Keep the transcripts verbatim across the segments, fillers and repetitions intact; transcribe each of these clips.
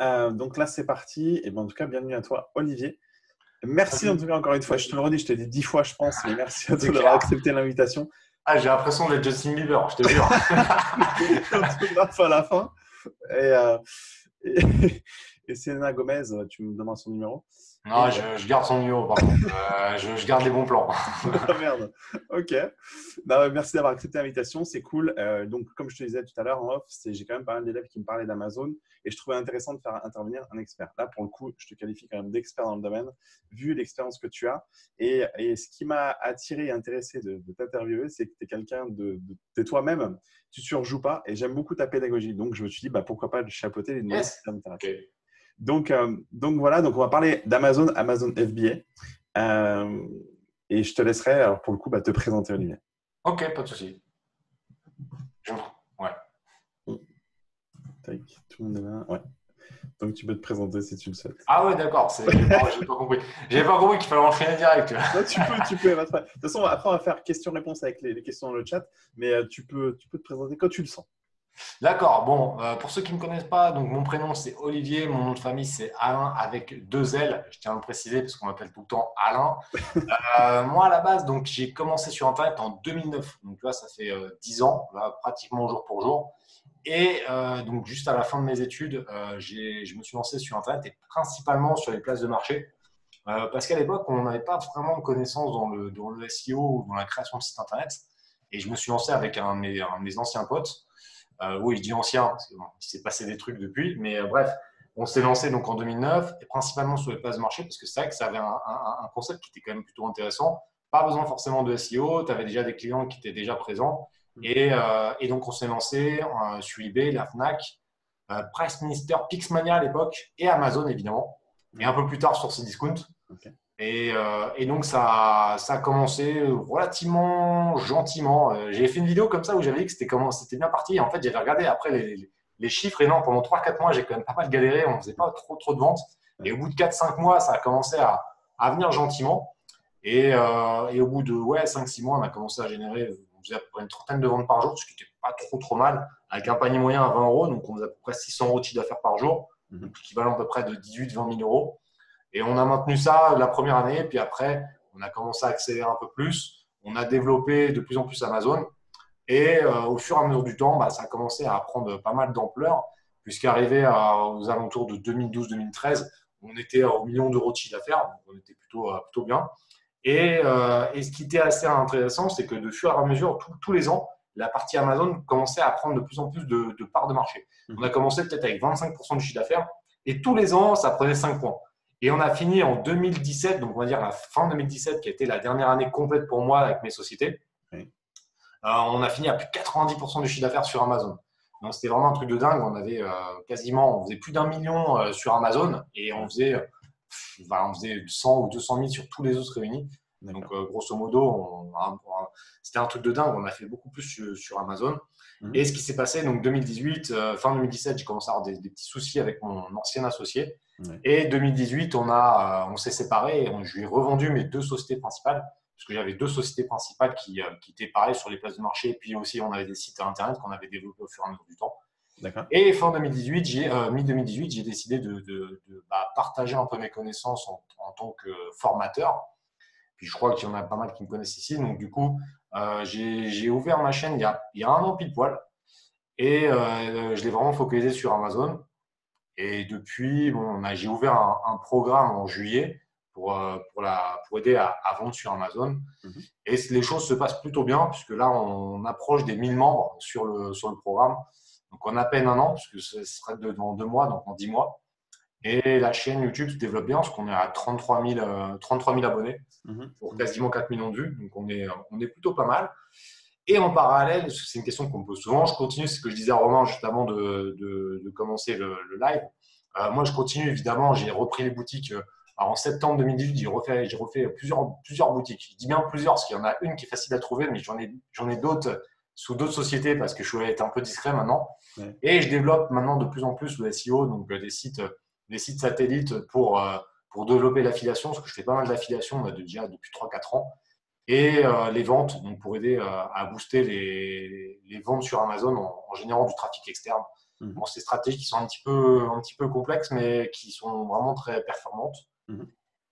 Euh, donc là, c'est parti. Et ben, en tout cas, bienvenue à toi, Olivier. Merci en tout cas encore une fois. Je te le redis, je te l'ai dit dix fois, je pense, mais merci à C'est toi d'avoir clair. accepté l'invitation. Ah, j'ai l'impression d'être Justin Bieber, je te jure. Autographe à la fin. Et, euh, et, et Selena Gomez, tu me demandes son numéro. Non, Et, je, je garde son numéro par contre. Euh, je, je garde les bons plans. ah merde. Ok. Non, merci d'avoir accepté l'invitation. C'est cool. Euh, donc, comme je te disais tout à l'heure en off, c'est- j'ai quand même pas mal d'élèves qui me parlaient d'Amazon et je trouvais intéressant de faire intervenir un expert. Là, pour le coup, je te qualifie quand même d'expert dans le domaine, vu l'expérience que tu as. Et, et ce qui m'a attiré et intéressé de, de t'interviewer, c'est que tu es quelqu'un de, de, de toi-même. Tu ne surjoues pas et j'aime beaucoup ta pédagogie. Donc, je me suis dit, bah, pourquoi pas le chapeauter et lui demander si Yes. ça m'intéresse. Ok. Donc, euh, donc voilà, donc on va parler d'Amazon, Amazon F B A. Euh, et je te laisserai, alors pour le coup, bah, te présenter, Olivier. Ok, pas de souci. Je... Ouais. Tac, tout le monde est là. Ouais. Donc tu peux te présenter si tu le souhaites. Ah ouais, d'accord. C'est... J'ai pas, j'ai pas compris. J'avais pas compris qu'il fallait enchaîner direct. Tu vois. Non, tu peux, tu peux. De toute façon, après, on va faire question-réponse avec les, les questions dans le chat, mais euh, tu peux, tu peux te présenter quand tu le sens. D'accord. Bon, euh, pour ceux qui ne me connaissent pas, donc mon prénom c'est Olivier, mon nom de famille c'est Alain avec deux L. Je tiens à le préciser parce qu'on m'appelle tout le temps Alain. Euh, moi à la base, donc j'ai commencé sur Internet en deux mille neuf. Donc là, ça fait euh, dix ans, là, pratiquement jour pour jour. Et euh, donc, juste à la fin de mes études, euh, j'ai, je me suis lancé sur Internet et principalement sur les places de marché. Euh, parce qu'à l'époque, on n'avait pas vraiment de connaissances dans le, dans le S E O ou dans la création de sites Internet. Et je me suis lancé avec un de mes, un de mes anciens potes. Euh, oui, je dis ancien, parce qu'il bon, s'est passé des trucs depuis. Mais euh, bref, on s'est lancé donc en deux mille neuf, et principalement sur les places de marché, parce que c'est vrai que ça avait un, un, un concept qui était quand même plutôt intéressant. Pas besoin forcément de S E O, tu avais déjà des clients qui étaient déjà présents. Et, euh, et donc, on s'est lancé euh, sur eBay, la Fnac, euh, Price Minister, Pixmania à l'époque, et Amazon évidemment. Et un peu plus tard sur Cdiscount. Okay. Et, euh, et donc, ça, ça a commencé relativement gentiment. Euh, j'ai fait une vidéo comme ça où j'avais dit que c'était, comment, c'était bien parti. Et en fait, j'avais regardé après les, les chiffres. Et non, pendant trois quatre mois, j'ai quand même pas mal galéré. On ne faisait pas trop, trop de ventes. Et au bout de quatre cinq mois, ça a commencé à, à venir gentiment. Et, euh, et au bout de ouais, cinq six mois, on a commencé à générer, on faisait à peu près une trentaine de ventes par jour, ce qui n'était pas trop trop mal, avec un panier moyen à vingt euros. Donc, on faisait à peu près six cents euros de chiffre d'affaires par jour, donc l'équivalent à peu près de dix-huit vingt mille euros. Et on a maintenu ça la première année, puis après, on a commencé à accélérer un peu plus. On a développé de plus en plus Amazon. Et euh, au fur et à mesure du temps, bah, ça a commencé à prendre pas mal d'ampleur, puisqu'arrivé à, aux alentours de deux mille douze deux mille treize, on était au million d'euros de chiffre d'affaires, donc on était plutôt, euh, plutôt bien. Et, euh, et ce qui était assez intéressant, c'est que de fur et à mesure, tout, tous les ans, la partie Amazon commençait à prendre de plus en plus de, de parts de marché. On a commencé peut-être avec vingt-cinq pour cent du chiffre d'affaires, et tous les ans, ça prenait cinq points. Et on a fini en deux mille dix-sept, donc on va dire la fin deux mille dix-sept, qui a été la dernière année complète pour moi avec mes sociétés. Oui. Euh, on a fini à plus de quatre-vingt-dix pour cent du chiffre d'affaires sur Amazon. Donc c'était vraiment un truc de dingue. On avait euh, quasiment, on faisait plus d'un million euh, sur Amazon et on faisait, pff, bah, on faisait cent ou deux cent mille sur tous les autres réunis. Donc euh, grosso modo, on, on, on, c'était un truc de dingue. On a fait beaucoup plus sur, sur Amazon. Mmh. Et ce qui s'est passé, donc deux mille dix-huit, euh, fin deux mille dix-sept, j'ai commencé à avoir des, des petits soucis avec mon ancien associé. Ouais. Et deux mille dix-huit, on, a, euh, on s'est séparés et on, je lui ai revendu mes deux sociétés principales, parce que j'avais deux sociétés principales qui, euh, qui étaient pareilles sur les places de marché. Et puis aussi, on avait des sites internet qu'on avait développés au fur et à mesure du temps. D'accord. Et fin deux mille dix-huit, j'ai, euh, mi-deux mille dix-huit, j'ai décidé de, de, de bah, partager un peu mes connaissances en, en tant que formateur. Puis je crois qu'il y en a pas mal qui me connaissent ici. Donc du coup, euh, j'ai, j'ai ouvert ma chaîne il y, a, il y a un an pile poil. Et euh, je l'ai vraiment focalisé sur Amazon. Et depuis, bon, on a, j'ai ouvert un, un programme en juillet pour, euh, pour, la, pour aider à, à vendre sur Amazon. Mm-hmm. Et les choses se passent plutôt bien, puisque là, on approche des mille membres sur le, sur le programme. Donc, en à peine un an, puisque ce serait dans deux mois, donc en dix mois. Et la chaîne YouTube se développe bien, parce qu'on est à trente-trois mille abonnés mm-hmm. pour quasiment quatre millions de vues. Donc, on est, on est plutôt pas mal. Et en parallèle, c'est une question qu'on me pose souvent, je continue, c'est ce que je disais à Romain juste avant de, de, de commencer le, le live. Euh, moi, je continue, évidemment, j'ai repris les boutiques. Euh, alors, en septembre deux mille dix-huit, j'ai refait, j'ai refait plusieurs, plusieurs boutiques. Je dis bien plusieurs, parce qu'il y en a une qui est facile à trouver, mais j'en ai, j'en ai d'autres sous d'autres sociétés, parce que je suis être un peu discret maintenant. Ouais. Et je développe maintenant de plus en plus le S E O, donc des sites, des sites satellites pour, euh, pour développer l'affiliation, parce que je fais pas mal d'affiliation déjà depuis trois quatre ans. Et euh, les ventes, donc pour aider euh, à booster les, les ventes sur Amazon en, en générant du trafic externe. Mhm. Bon, c'est des stratégies qui sont un petit peu, un petit peu complexes, mais qui sont vraiment très performantes. Mhm.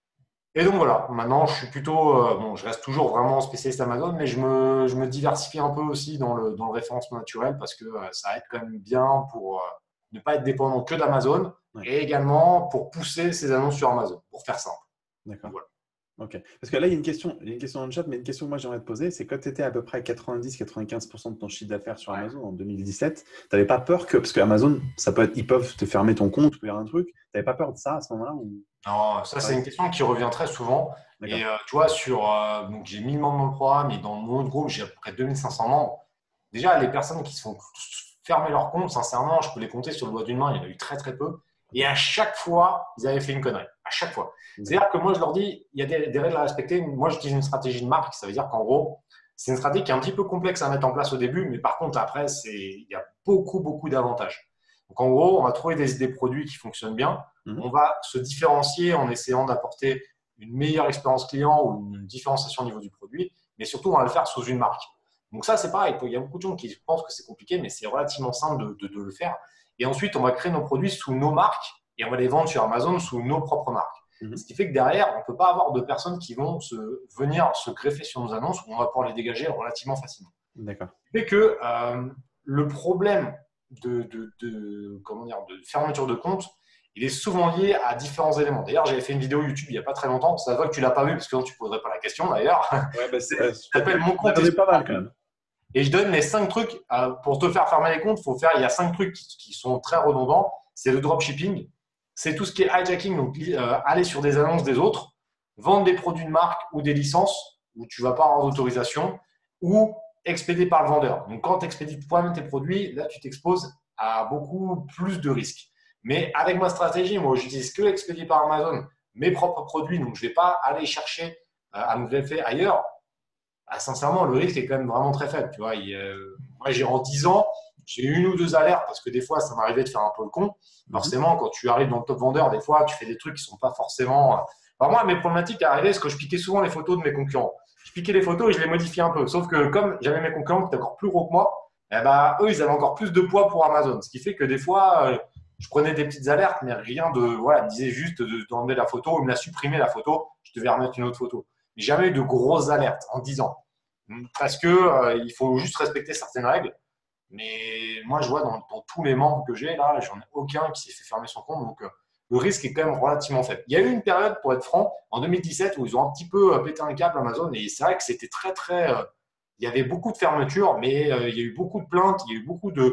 Et donc voilà, maintenant je suis plutôt, euh, bon, je reste toujours vraiment spécialiste Amazon, mais je me, je me diversifie un peu aussi dans le, dans le référencement naturel parce que euh, ça aide quand même bien pour euh, ne pas être dépendant que d'Amazon Ouais. et également pour pousser ses annonces sur Amazon, pour faire simple. Donc D'accord. voilà. Ok. Parce que là, il y a une question, il y a une question dans le chat, mais une question que moi j'aimerais te poser, c'est quand tu étais à peu près à quatre-vingt-dix à quatre-vingt-quinze pour cent de ton chiffre d'affaires sur Ouais. Amazon en deux mille dix-sept, tu n'avais pas peur que, parce que Amazon, ça peut être, ils peuvent te fermer ton compte ou faire un truc, tu n'avais pas peur de ça à ce moment-là ou... Non, ça c'est Ouais. une question qui revient très souvent. Et D'accord. euh, tu vois, sur, euh, donc j'ai mille membres dans le programme et dans mon autre groupe, j'ai à peu près deux mille cinq cents membres. Déjà, les personnes qui se font fermer leur compte, sincèrement, je peux les compter sur le doigt d'une main, il y en a eu très très peu. Et à chaque fois, ils avaient fait une connerie. À chaque fois. D'accord. C'est-à-dire que moi, je leur dis, il y a des, des règles à respecter. Moi, j'utilise une stratégie de marque. Ça veut dire qu'en gros, c'est une stratégie qui est un petit peu complexe à mettre en place au début, mais par contre, après, c'est, il y a beaucoup, beaucoup d'avantages. Donc, en gros, on va trouver des, des produits qui fonctionnent bien. Mhm. On va se différencier en essayant d'apporter une meilleure expérience client ou une différenciation au niveau du produit, mais surtout, on va le faire sous une marque. Donc ça, c'est pareil. Il y a beaucoup de gens qui pensent que c'est compliqué, mais c'est relativement simple de, de, de le faire. Et ensuite, on va créer nos produits sous nos marques et on va les vendre sur Amazon sous nos propres marques. Mhm. Ce qui fait que derrière, on ne peut pas avoir de personnes qui vont se, venir se greffer sur nos annonces où on va pouvoir les dégager relativement facilement. D'accord. Ce qui fait que euh, le problème de, de, de, comment dire, de fermeture de compte, il est souvent lié à différents éléments. D'ailleurs, j'avais fait une vidéo YouTube il n'y a pas très longtemps. Ça se voit que tu ne l'as pas vu parce que sinon tu ne poserais pas la question d'ailleurs. Ouais, bah, Ça euh, s'appelle Mon on a compte est regardé pas mal quand même. et je donne les cinq trucs euh, pour te faire fermer les comptes. Faut faire, il y a cinq trucs qui, qui sont très redondants. C'est le dropshipping, c'est tout ce qui est hijacking, donc euh, aller sur des annonces des autres, vendre des produits de marque ou des licences où tu ne vas pas avoir d'autorisation, ou expédier par le vendeur. Donc quand tu expédies toi-même tes produits, là tu t'exposes à beaucoup plus de risques. Mais avec ma stratégie, moi j'utilise que expédier par Amazon mes propres produits, donc je ne vais pas aller chercher euh, à me greffer ailleurs. Ah, sincèrement, le risque est quand même vraiment très faible. Tu vois, il, euh, moi, j'ai en dix ans, j'ai une ou deux alertes parce que des fois, ça m'arrivait de faire un peu le con. Mhm. Forcément, quand tu arrives dans le top vendeur, des fois, tu fais des trucs qui ne sont pas forcément. Alors, moi, mes problématiques arrivaient, c'est que je piquais souvent les photos de mes concurrents. Je piquais les photos et je les modifiais un peu. Sauf que comme j'avais mes concurrents qui étaient encore plus gros que moi, eh ben, eux, ils avaient encore plus de poids pour Amazon. Ce qui fait que des fois, euh, je prenais des petites alertes, mais rien de. Voilà, ils me disaient juste d'enlever la photo, ou me la supprimer la photo, je devais remettre une autre photo. Mais jamais eu de grosses alertes en dix ans. Parce que euh, il faut juste respecter certaines règles. Mais moi, je vois dans, dans tous les membres que j'ai, là, j'en ai aucun qui s'est fait fermer son compte. Donc, euh, le risque est quand même relativement faible. Il y a eu une période, pour être franc, en deux mille dix-sept, où ils ont un petit peu euh, pété un câble Amazon. Et c'est vrai que c'était très, très. Euh, il y avait beaucoup de fermetures, mais euh, il y a eu beaucoup de plaintes, il y a eu beaucoup de.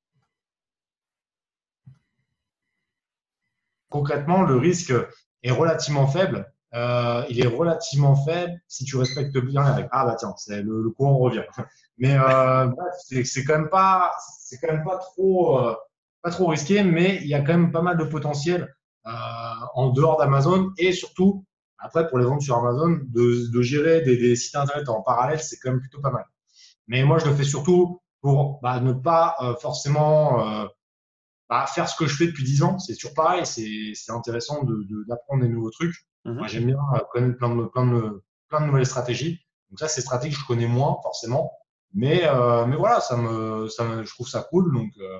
Concrètement, le risque est relativement faible. Euh, il est relativement faible si tu respectes bien les règles. Ah bah tiens, c'est le, le courant revient. Mais euh, bref, c'est c'est quand même pas, c'est quand même pas trop, euh, pas trop risqué, mais il y a quand même pas mal de potentiel euh, en dehors d'Amazon et surtout après pour les ventes sur Amazon de, de gérer des, des sites internet en parallèle, c'est quand même plutôt pas mal. Mais moi, je le fais surtout pour bah, ne pas euh, forcément euh, bah, faire ce que je fais depuis dix ans, c'est toujours pareil, c'est c'est intéressant de, de, d'apprendre des nouveaux trucs. Moi, Mhm. j'aime bien euh, connaître plein de, plein, de, plein de nouvelles stratégies. Donc ça, c'est stratégies que je connais moins forcément. Mais, euh, mais voilà, ça me, ça me, je trouve ça cool. Donc, euh,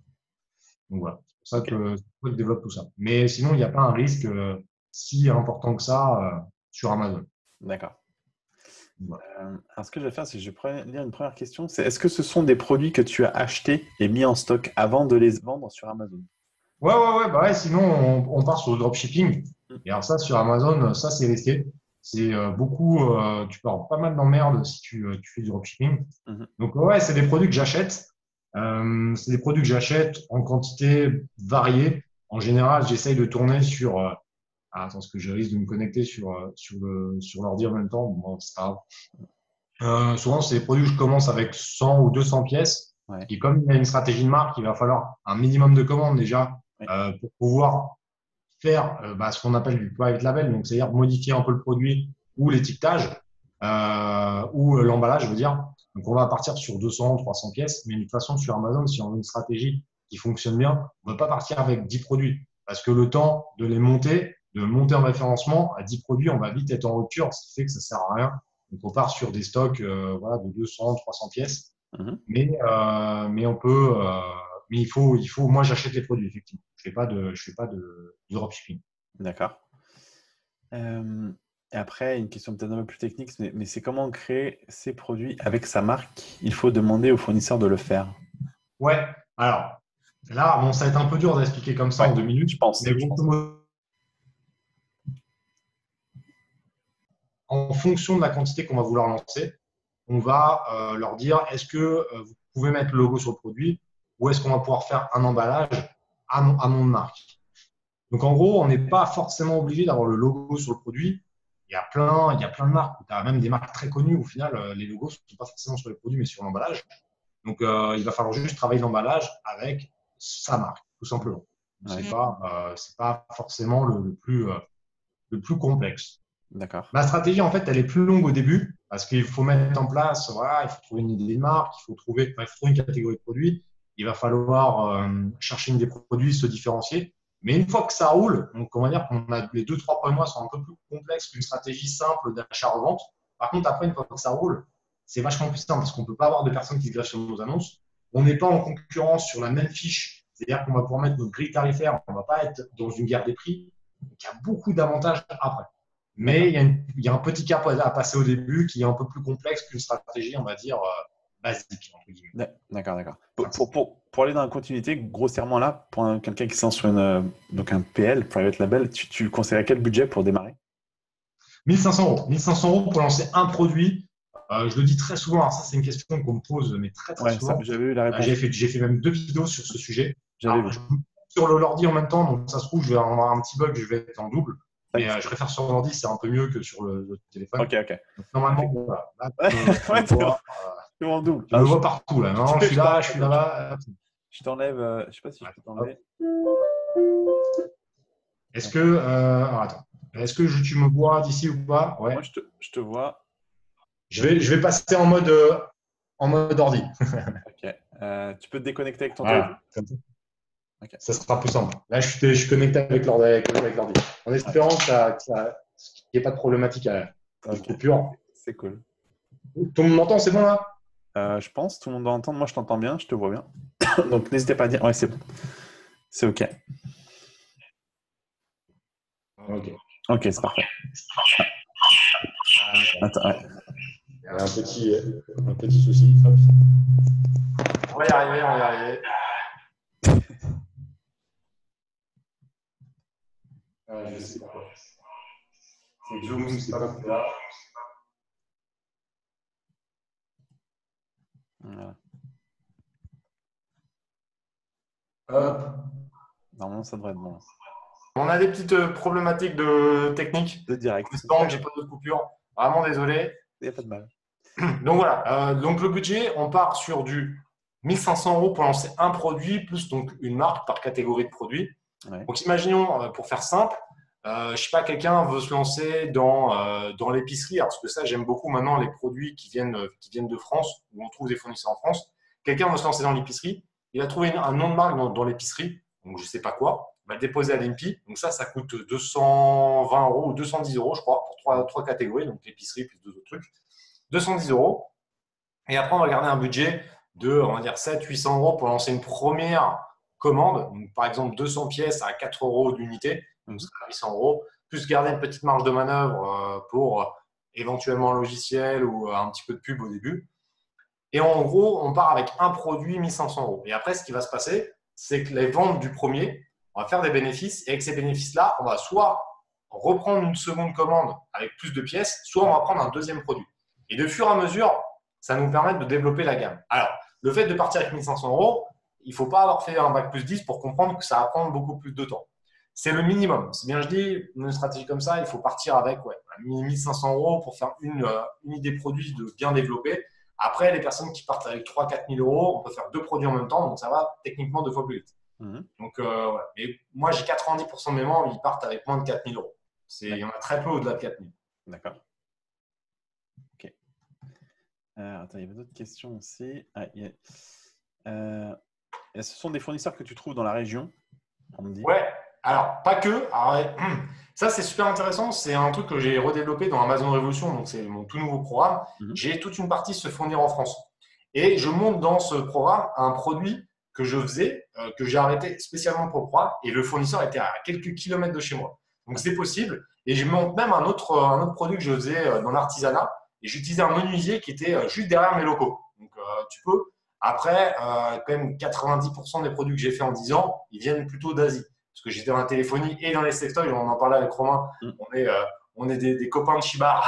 donc voilà, c'est pour ça Ok, que, que je développe tout ça. Mais sinon, il n'y a pas un risque euh, si important que ça euh, sur Amazon. d'accord. Donc, voilà. Euh, alors, ce que je vais faire, c'est que je vais pre- lire une première question. C'est est-ce que ce sont des produits que tu as achetés et mis en stock avant de les vendre sur Amazon? Ouais, ouais, ouais, bah ouais, sinon on, on part sur le dropshipping. Mhm. Et alors ça, sur Amazon, ça c'est risqué. C'est euh, beaucoup, euh, tu pars pas mal d'emmerdes si tu, euh, tu fais du dropshipping. Mhm. Donc ouais, c'est des produits que j'achète. Euh, c'est des produits que j'achète en quantité variée. En général, j'essaye de tourner sur. Euh, ah, attends, parce que je risque de me connecter sur euh, sur le sur l'ordi en même temps. Bon, c'est pas grave. Euh, souvent, c'est des produits que je commence avec cent ou deux cents pièces. Ouais, Et comme il y a une stratégie de marque, il va falloir un minimum de commandes déjà ouais, euh, pour pouvoir faire euh, bah, ce qu'on appelle du private label, donc c'est-à-dire modifier un peu le produit ou l'étiquetage euh, ou euh, l'emballage, je veux dire. Donc on va partir sur deux cents, trois cents pièces, mais de toute façon sur Amazon, si on a une stratégie qui fonctionne bien, on ne va pas partir avec dix produits parce que le temps de les monter, de monter en référencement à dix produits, on va vite être en rupture, ce qui fait que ça sert à rien. Donc on part sur des stocks euh, voilà, de deux cents, trois cents pièces, mhm. mais, euh, mais on peut, euh, mais il faut, il faut, moi, j'achète les produits, effectivement. Je fais pas de, je fais pas de, de dropshipping. D'accord. Euh, et après, une question peut-être un peu plus technique, mais, mais c'est comment créer ces produits avec sa marque? Il faut demander au fournisseur de le faire. Ouais. Alors, là, bon, ça va être un peu dur d'expliquer comme ça Ouais, en deux je minutes, pense. mais grosso modo, en fonction de la quantité qu'on va vouloir lancer, on va euh, leur dire est-ce que euh, vous pouvez mettre le logo sur le produit ou est-ce qu'on va pouvoir faire un emballage à mon, à mon marque. Donc en gros, on n'est pas forcément obligé d'avoir le logo sur le produit. Il y a plein, il y a plein de marques. Tu as même des marques très connues. Au final, euh, les logos ne sont pas forcément sur les produits, mais sur l'emballage. Donc euh, il va falloir juste travailler l'emballage avec sa marque, tout simplement. Ouais. C'est pas, euh, c'est pas forcément le, le plus, euh, le plus complexe. D'accord. Ma stratégie, en fait, elle est plus longue au début parce qu'il faut mettre en place, voilà, il faut trouver une idée de marque, il faut trouver, enfin, il faut trouver une catégorie de produits, il va falloir euh, chercher une idée de produits, se différencier. Mais une fois que ça roule, donc on va dire qu'on a les deux, trois premiers mois sont un peu plus complexes qu'une stratégie simple d'achat-revente. Par contre, après, une fois que ça roule, c'est vachement plus simple parce qu'on ne peut pas avoir de personnes qui se greffent sur nos annonces. On n'est pas en concurrence sur la même fiche, c'est-à-dire qu'on va pouvoir mettre notre grille tarifaire, on ne va pas être dans une guerre des prix. Donc, il y a beaucoup d'avantages après. Mais il y, a une, il y a un petit cap à passer au début qui est un peu plus complexe qu'une stratégie, on va dire, euh, basique. Entre guillemets. D'accord, d'accord. Pour, pour, pour, pour aller dans la continuité, grossièrement là, pour un, quelqu'un qui se lance sur une, euh, donc un P L, Private Label, tu, tu conseillerais quel budget pour démarrer? mille cinq cents euros. mille cinq cents euros pour lancer un produit. Euh, je le dis très souvent, alors ça c'est une question qu'on me pose, mais très très ouais, souvent. J'avais eu la réponse. Euh, j'ai, fait, j'ai fait même deux vidéos sur ce sujet. J'avais vu. Je, sur le l'ordi en même temps, donc ça se trouve, je vais avoir un petit bug, je vais être en double. Mais euh, je préfère sur l'ordi, c'est un peu mieux que sur le, le téléphone. Ok, ok. Donc, normalement, okay. voilà. Là, ouais, tu vois, euh, en double. Je ah, me je... vois partout là. Non, je suis là, je suis là-bas. Je t'enlève, euh, je sais pas si je peux t'enlever. Est-ce que, euh, alors, attends. Est-ce que je, tu me vois d'ici ou pas? Ouais. Moi, je te, je te vois. Je vais, je vais passer en mode, euh, en mode ordi. Ok. Euh, tu peux te déconnecter avec ton voilà. téléphone. Okay. Ça sera plus simple. Là, je suis, je suis connecté avec l'ordi, avec l'ordi. En espérant okay. que ça, que ça, qu'il n'y ait pas de problématique à okay. coupure. C'est cool. Tout le monde m'entend, c'est bon là? euh, Je pense, tout le monde doit entendre. Moi, je t'entends bien, je te vois bien. Donc, n'hésitez pas à dire. Ouais, c'est bon. C'est OK. Ok. Ok, c'est parfait. Attends, ouais. Il y a un petit, un petit souci. Hop. On va y arriver, on va y arriver. Ah, je sais pas. C'est Zoom, c'est pas comme là. Voilà. Hop. Normalement, ça devrait être bon. On a des petites problématiques de technique. De direct. Donc, j'ai pas de coupure. Vraiment désolé. Il n'y a pas de mal. Donc voilà. Euh, donc le budget, on part sur du mille cinq cents euros pour lancer un produit plus donc une marque par catégorie de produits. Ouais. Donc imaginons, pour faire simple, euh, je sais pas, quelqu'un veut se lancer dans euh, dans l'épicerie. Alors parce que ça, j'aime beaucoup maintenant les produits qui viennent qui viennent de France, où on trouve des fournisseurs en France. Quelqu'un veut se lancer dans l'épicerie. Il va trouver un nom de marque dans, dans l'épicerie. Donc je sais pas quoi. Il va le déposer à l'I N P I. Donc ça, ça coûte deux cent vingt euros ou deux cent dix euros, je crois, pour trois, trois catégories. Donc l'épicerie plus deux autres trucs. deux cent dix euros. Et après, on va garder un budget de, on va dire, sept cents à huit cents euros pour lancer une première commande. Donc, par exemple, deux cents pièces à quatre euros d'unité. Donc, ça sera huit cents euros. Plus garder une petite marge de manœuvre pour éventuellement un logiciel ou un petit peu de pub au début. Et en gros, on part avec un produit mille cinq cents euros. Et après, ce qui va se passer, c'est que les ventes du premier, on va faire des bénéfices. Et avec ces bénéfices-là, on va soit reprendre une seconde commande avec plus de pièces, soit on va prendre un deuxième produit. Et de fur et à mesure, ça nous permet de développer la gamme. Alors, le fait de partir avec mille cinq cents euros, il ne faut pas avoir fait un bac plus dix pour comprendre que ça va prendre beaucoup plus de temps. C'est le minimum. C'est bien, je dis, une stratégie comme ça, il faut partir avec ouais, mille cinq cents euros pour faire une, une idée produit de bien développée. Après, les personnes qui partent avec trois à quatre mille euros, on peut faire deux produits en même temps, donc ça va techniquement deux fois plus vite. Mmh. Donc, euh, ouais. Et moi, j'ai quatre-vingt-dix pour cent de mes membres, ils partent avec moins de quatre mille euros. Il y en a très peu au-delà de quatre mille. D'accord. Ok. Euh, attends, il y avait d'autres questions aussi. Ah, il y a... euh, ce sont des fournisseurs que tu trouves dans la région, on me dit. Ouais. Alors, pas que. Alors, ça, c'est super intéressant. C'est un truc que j'ai redéveloppé dans Amazon Révolution. Donc, c'est mon tout nouveau programme. Mmh. J'ai toute une partie se fournir en France. Et je monte dans ce programme un produit que je faisais euh, que j'ai arrêté spécialement pour Proie et le fournisseur était à quelques kilomètres de chez moi. Donc, c'est possible. Et je montre même un autre, un autre produit que je faisais dans l'artisanat et j'utilisais un menuisier qui était juste derrière mes locaux. Donc, euh, tu peux. Après, euh, quand même, quatre-vingt-dix pour cent des produits que j'ai fait en dix ans, ils viennent plutôt d'Asie. Parce que j'étais dans la téléphonie et dans les sextoys. On en parlait avec Romain. On est, euh, on est des, des copains de Chibar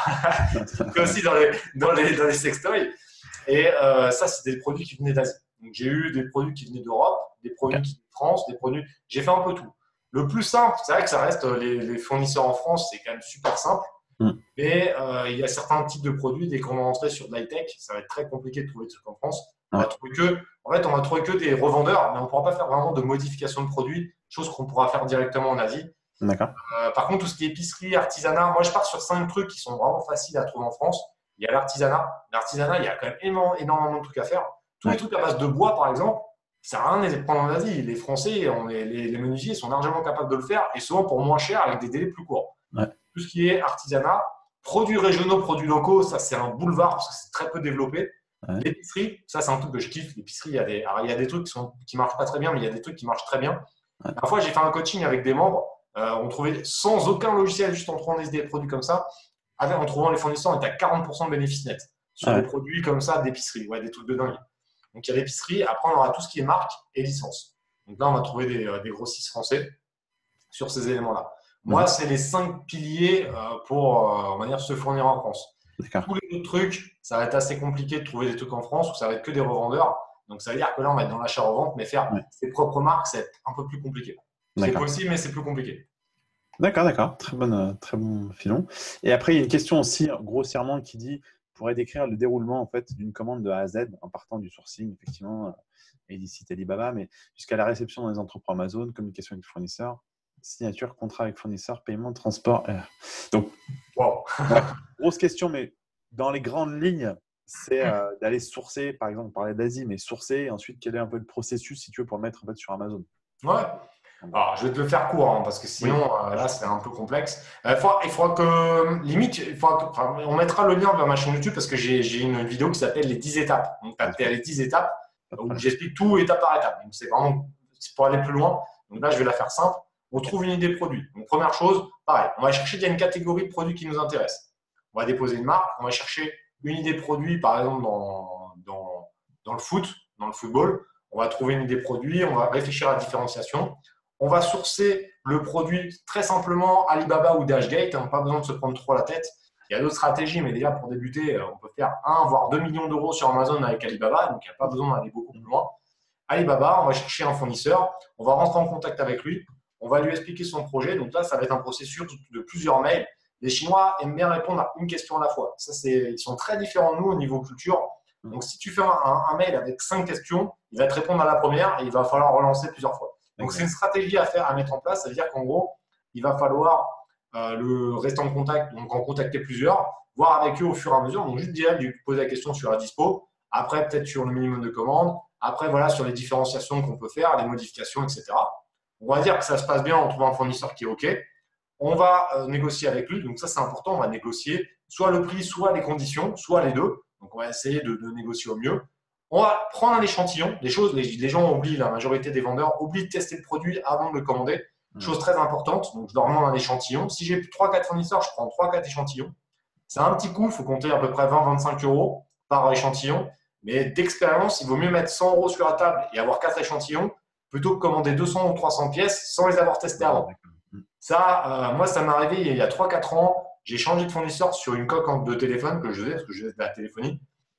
aussi dans les, dans les, dans les sextoys. Et euh, ça, c'est des produits qui venaient d'Asie. Donc, j'ai eu des produits qui venaient d'Europe, des produits qui venaient de France, des produits… J'ai fait un peu tout. Le plus simple, c'est vrai que ça reste les, les fournisseurs en France, c'est quand même super simple. Mm. Mais euh, il y a certains types de produits, dès qu'on va rentrer sur de l'high-tech, ça va être très compliqué de trouver des trucs en France. On va trouver que, en fait, on va trouver que des revendeurs, mais on ne pourra pas faire vraiment de modification de produits, chose qu'on pourra faire directement en Asie. D'accord. Euh, par contre, tout ce qui est épicerie, artisanat, moi je pars sur cinq trucs qui sont vraiment faciles à trouver en France. Il y a l'artisanat. L'artisanat, il y a quand même énormément, énormément de trucs à faire. Tous ouais. les trucs à base de bois, par exemple, ça sert à rien de les prendre en Asie. Les Français, on est, les, les menuisiers sont largement capables de le faire et souvent pour moins cher avec des délais plus courts. Ouais. Tout ce qui est artisanat, produits régionaux, produits locaux, ça c'est un boulevard parce que c'est très peu développé. Ouais. L'épicerie, ça c'est un truc que je kiffe. L'épicerie, il y a des, alors, il y a des trucs qui sont, qui marchent pas très bien, mais il y a des trucs qui marchent très bien. Ouais. Parfois, j'ai fait un coaching avec des membres. Euh, on trouvait sans aucun logiciel, juste en trouvant des produits comme ça, avec, en trouvant les fournisseurs, on était à quarante pour cent de bénéfices nets sur ouais. des produits comme ça d'épicerie. Ouais, des trucs de dingue. Donc, il y a l'épicerie. Après, on aura tout ce qui est marque et licence. Donc là, on va trouver des, des grossistes français sur ces éléments-là. Moi, mmh. c'est les cinq piliers euh, pour, euh, on va dire, se fournir en France. Tous les autres trucs, ça va être assez compliqué de trouver des trucs en France où ça va être que des revendeurs. Donc, ça veut dire que là, on va être dans l'achat-revente, mais faire ouais. ses propres marques, c'est un peu plus compliqué. C'est possible, mais c'est plus compliqué. D'accord, d'accord. Très, bonne, très bon filon. Et après, il y a une question aussi, grossièrement, qui dit pourrait décrire le déroulement en fait, d'une commande de A à Z en partant du sourcing, effectivement, Illicit, Alibaba, mais jusqu'à la réception dans les entrepôts Amazon, communication avec le fournisseur, signature, contrat avec fournisseur, paiement, transport. Euh. Donc, wow. ouais, grosse question, mais dans les grandes lignes, c'est euh, d'aller sourcer, par exemple, on parlait d'Asie, mais sourcer, et ensuite, quel est un peu le processus, si tu veux, pour le mettre en fait, sur Amazon. Ouais. Alors, je vais te le faire court, hein, parce que sinon, oui. euh, là, c'est un peu complexe. Euh, il, faudra, il faudra que, limite, il faudra que, enfin, on mettra le lien vers ma chaîne YouTube parce que j'ai, j'ai une vidéo qui s'appelle les dix étapes. Donc, tu as les dix étapes où j'explique tout étape par étape. Donc, c'est vraiment c'est pour aller plus loin. Donc là, je vais la faire simple. On trouve une idée produit. Donc, première chose, pareil, on va chercher, il y a une catégorie de produits qui nous intéresse. On va déposer une marque, on va chercher une idée produit, par exemple, dans, dans, dans le foot, dans le football. On va trouver une idée produit, on va réfléchir à la différenciation. On va sourcer le produit très simplement Alibaba ou Dashgate. On n'a pas besoin de se prendre trop la tête. Il y a d'autres stratégies, mais déjà pour débuter, on peut faire un voire deux millions d'euros sur Amazon avec Alibaba. Donc, il n'y a pas besoin d'aller beaucoup plus loin. Alibaba, on va chercher un fournisseur. On va rentrer en contact avec lui. On va lui expliquer son projet. Donc là, ça va être un processus de plusieurs mails. Les Chinois aiment bien répondre à une question à la fois. Ça, c'est, ils sont très différents de nous au niveau culture. Donc, si tu fais un, un, un mail avec cinq questions, il va te répondre à la première et il va falloir relancer plusieurs fois. Donc, c'est une stratégie à faire, à mettre en place. Ça veut dire qu'en gros, il va falloir euh, le rester en contact, donc en contacter plusieurs, voir avec eux au fur et à mesure. Donc, juste direct, lui poser la question sur la dispo. Après, peut-être sur le minimum de commandes. Après, voilà, sur les différenciations qu'on peut faire, les modifications, et cetera. On va dire que ça se passe bien en trouvant un fournisseur qui est OK. On va euh, négocier avec lui. Donc, ça, c'est important. On va négocier soit le prix, soit les conditions, soit les deux. Donc, on va essayer de, de négocier au mieux. On va prendre un échantillon, des choses, les, les gens oublient, la majorité des vendeurs oublient de tester le produit avant de le commander. Mmh. Chose très importante, donc je leur demande un échantillon. Si j'ai trois quatre fournisseurs, je prends trois quatre échantillons. C'est un petit coût, il faut compter à peu près vingt à vingt-cinq euros par échantillon. Mais d'expérience, il vaut mieux mettre cent euros sur la table et avoir quatre échantillons plutôt que commander deux cents ou trois cents pièces sans les avoir testées avant. Mmh. Ça, euh, moi, ça m'est arrivé il y a trois quatre ans. J'ai changé de fournisseur sur une coque de téléphone que je faisais, parce que je faisais de la téléphonie.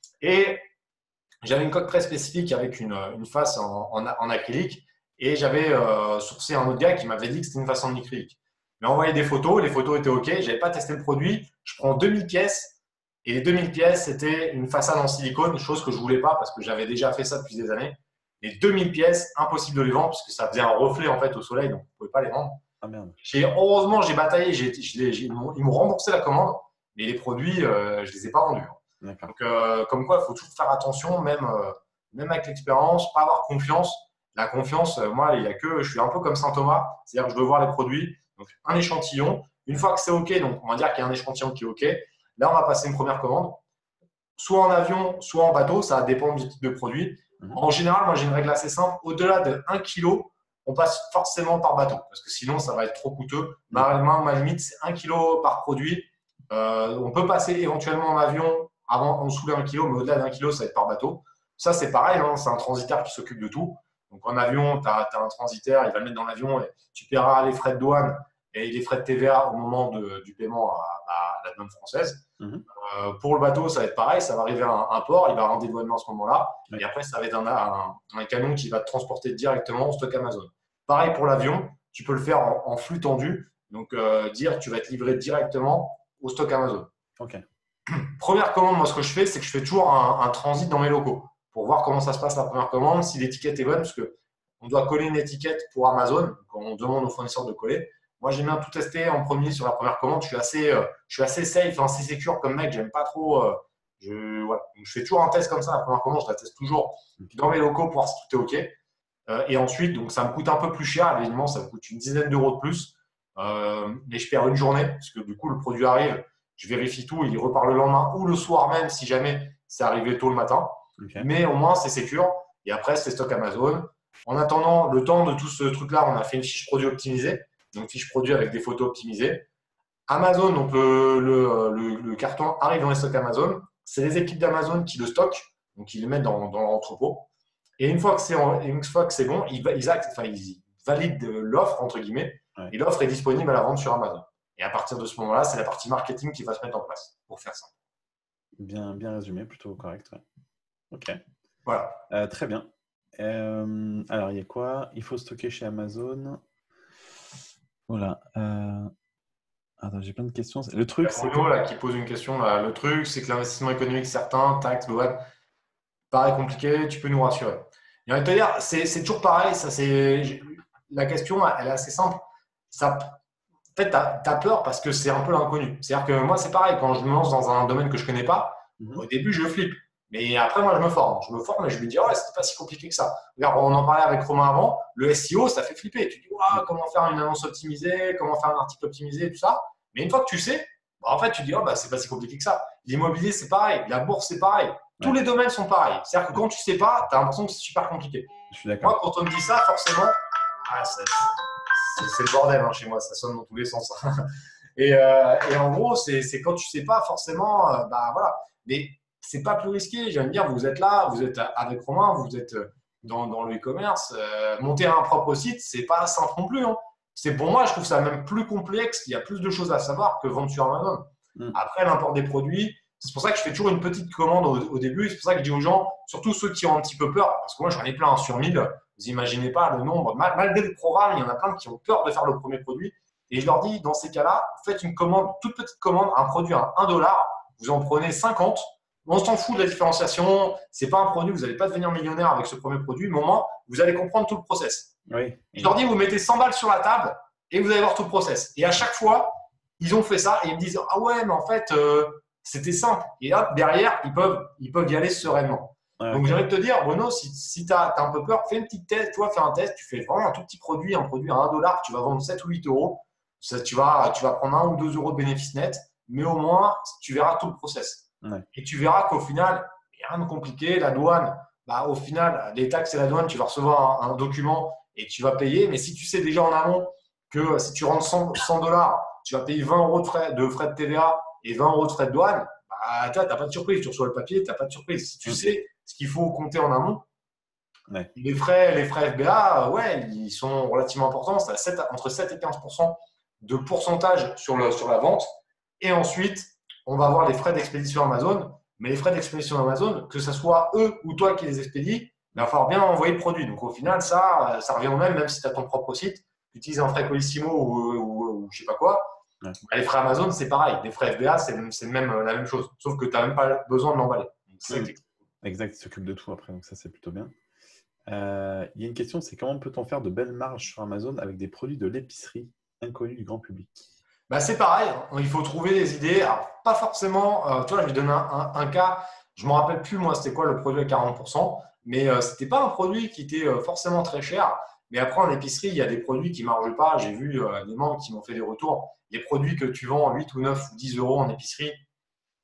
Et j'avais une coque très spécifique avec une, une face en, en, en acrylique et j'avais euh, sourcé un autre gars qui m'avait dit que c'était une face en acrylique. Il m'a envoyé des photos, les photos étaient OK, je n'avais pas testé le produit. Je prends deux mille pièces et les deux mille pièces, c'était une façade en silicone, chose que je ne voulais pas parce que j'avais déjà fait ça depuis des années. Les deux mille pièces, impossible de les vendre parce que ça faisait un reflet en fait au soleil, donc on ne pouvait pas les vendre. Ah, merde. J'ai, heureusement, j'ai bataillé, j'ai, j'ai, j'ai, ils m'ont remboursé la commande, mais les produits, euh, je ne les ai pas vendus. Donc, euh, comme quoi, il faut toujours faire attention, même, euh, même avec l'expérience, pas avoir confiance. La confiance, euh, moi, il y a que, je suis un peu comme Saint Thomas, c'est-à-dire que je veux voir les produits. Donc, un échantillon. Une fois que c'est OK, donc on va dire qu'il y a un échantillon qui est OK. Là, on va passer une première commande, soit en avion, soit en bateau, ça dépend du type de produit. Mhm. En général, moi, j'ai une règle assez simple. Au-delà de un kilo, on passe forcément par bateau parce que sinon, ça va être trop coûteux. Ma, ma, ma limite, c'est un kilo par produit. Euh, on peut passer éventuellement en avion avant en dessous d'un kilo, mais au-delà d'un kilo, ça va être par bateau. Ça, c'est pareil, hein, c'est un transitaire qui s'occupe de tout. Donc en avion, tu as, as un transitaire, il va le mettre dans l'avion et tu paieras les frais de douane et les frais de T V A au moment de, du paiement à, à la douane française. Mhm. Euh, pour le bateau, ça va être pareil, ça va arriver à un, un port, il va avoir un dédouanement à ce moment-là, Oui. et après, ça va être un, un, un camion qui va te transporter directement au stock Amazon. Pareil pour l'avion, tu peux le faire en, en flux tendu, donc euh, dire tu vas être livré directement au stock Amazon. Ok. Première commande, moi, ce que je fais, c'est que je fais toujours un, un transit dans mes locaux pour voir comment ça se passe la première commande, si l'étiquette est bonne, parce qu'on doit coller une étiquette pour Amazon, quand on demande aux fournisseurs de coller. Moi, j'aime bien tout tester en premier sur la première commande. Je suis assez, euh, je suis assez safe, assez secure comme mec. J'aime pas trop. Euh, je, voilà. Donc, je fais toujours un test comme ça. La première commande, je la teste toujours dans mes locaux pour voir si tout est OK. Euh, et ensuite, donc, ça me coûte un peu plus cher. Évidemment, ça me coûte une dizaine d'euros de plus. Euh, mais je perds une journée parce que du coup, le produit arrive. Je vérifie tout. Il repart le lendemain ou le soir même si jamais c'est arrivé tôt le matin. Okay. Mais au moins, c'est secure. Et après, c'est stock Amazon. En attendant, le temps de tout ce truc-là, on a fait une fiche produit optimisée. Donc, fiche produit avec des photos optimisées. Amazon, donc le, le, le, le carton arrive dans les stocks Amazon. C'est les équipes d'Amazon qui le stockent, donc ils le mettent dans, dans l'entrepôt. Et une fois que c'est, une fois que c'est bon, ils, ils, actent, enfin, ils valident l'offre, entre guillemets, ouais. Et l'offre est disponible à la vente sur Amazon. Et à partir de ce moment-là, c'est la partie marketing qui va se mettre en place pour faire ça. Bien, bien résumé, plutôt correct. Ouais. Ok. Voilà. Euh, très bien. Euh, alors, il y a quoi? Il faut stocker chez Amazon. Voilà. Euh... Attends, j'ai plein de questions. Le truc, c'est que... là, qui pose une question. Là. Le truc, c'est que l'investissement économique certain, taxes, douane, paraît compliqué. Tu peux nous rassurer. Et on va te dire, c'est, c'est toujours pareil. Ça, c'est... La question, elle est assez simple. Ça... En fait, tu as peur parce que c'est un peu l'inconnu. C'est-à-dire que moi, c'est pareil. Quand je me lance dans un domaine que je ne connais pas, mm-hmm. au début, je flippe. Mais après, moi, je me forme. Je me forme et je me dis, ouais, c'était pas si compliqué que ça. Regarde, on en parlait avec Romain avant. Le S E O, ça fait flipper. Tu dis, ouais, comment faire une annonce optimisée, comment faire un article optimisé, tout ça. Mais une fois que tu sais, bah, en fait, tu dis, oh, bah, c'est pas si compliqué que ça. L'immobilier, c'est pareil. La bourse, c'est pareil. Tous ouais. les domaines sont pareils. C'est-à-dire que quand tu sais pas, tu as l'impression que c'est super compliqué. Je suis d'accord. Moi, quand on me dit ça, forcément, ah, c'est, c'est, c'est le bordel hein, chez moi. Ça sonne dans tous les sens. et, euh, et en gros, c'est, c'est quand tu sais pas forcément, euh, bah voilà. Mais c'est pas plus risqué. Je viens de dire, vous êtes là, vous êtes avec Romain, vous êtes dans, dans le e-commerce. Euh, monter un propre site, c'est pas simple non plus. Hein. C'est pour moi, je trouve ça même plus complexe. Il y a plus de choses à savoir que vendre sur Amazon. Mm. Après, l'import des produits, c'est pour ça que je fais toujours une petite commande au, au début. C'est pour ça que je dis aux gens, surtout ceux qui ont un petit peu peur, parce que moi, j'en ai plein hein, sur mille. Vous imaginez pas le nombre. Mal, malgré le programme, il y en a plein qui ont peur de faire le premier produit. Et je leur dis, dans ces cas-là, faites une commande, toute petite commande, un produit à un dollar. Vous en prenez cinquante. On s'en fout de la différenciation. C'est pas un produit, vous n'allez pas devenir millionnaire avec ce premier produit, mais au moins, vous allez comprendre tout le process. Oui. Je leur dis, vous mettez cent balles sur la table et vous allez voir tout le process. Et à chaque fois, ils ont fait ça et ils me disent, ah ouais, mais en fait, euh, c'était simple. Et hop, derrière, ils peuvent, ils peuvent y aller sereinement. Ouais, Donc, okay. j'ai envie de te dire, Bruno, si, si tu as un peu peur, fais une petite test. Tu vois, fais un test. Tu fais vraiment un tout petit produit, un produit à un dollar que tu vas vendre sept ou huit euros. Ça, tu, vas, tu vas prendre un ou deux euros de bénéfice net, mais au moins, tu verras tout le process. Ouais. Et tu verras qu'au final, il n'y a rien de compliqué. La douane, bah, au final, les taxes et la douane, tu vas recevoir un, un document et tu vas payer. Mais si tu sais déjà en amont que si tu rentres cent dollars, tu vas payer vingt euros de frais de, frais de T V A et vingt euros de frais de douane, bah, tu n'as pas de surprise. Tu reçois le papier, tu n'as pas de surprise. Si tu sais ce qu'il faut compter en amont, ouais. les, frais, les frais F B A, ouais, ils sont relativement importants. C'est à sept, entre sept et quinze pour cent de pourcentage sur, le, sur la vente. Et ensuite, on va avoir les frais d'expédition Amazon. Mais les frais d'expédition Amazon, que ce soit eux ou toi qui les expédies, il va falloir bien envoyer le produit. Donc, au final, ça, ça revient au même, même si tu as ton propre site. Tu utilises un frais Colissimo ou, ou, ou je ne sais pas quoi. Ouais. Les frais Amazon, c'est pareil. Les frais F B A, c'est, c'est même la même chose. Sauf que tu n'as même pas besoin de l'emballer. Donc, c'est oui. Exact, il s'occupe de tout après. Donc, ça, c'est plutôt bien. Euh, il y a une question, c'est comment peut-on faire de belles marges sur Amazon avec des produits de l'épicerie inconnus du grand public? Bah, c'est pareil, il faut trouver des idées. Alors, pas forcément, euh, tu vois, je vais donner un, un, un cas, je ne me rappelle plus moi c'était quoi le produit à quarante pour cent, mais euh, ce n'était pas un produit qui était euh, forcément très cher. Mais après, en épicerie, il y a des produits qui ne marchent pas. J'ai vu euh, des membres qui m'ont fait des retours. Les produits que tu vends à huit ou neuf ou dix euros en épicerie,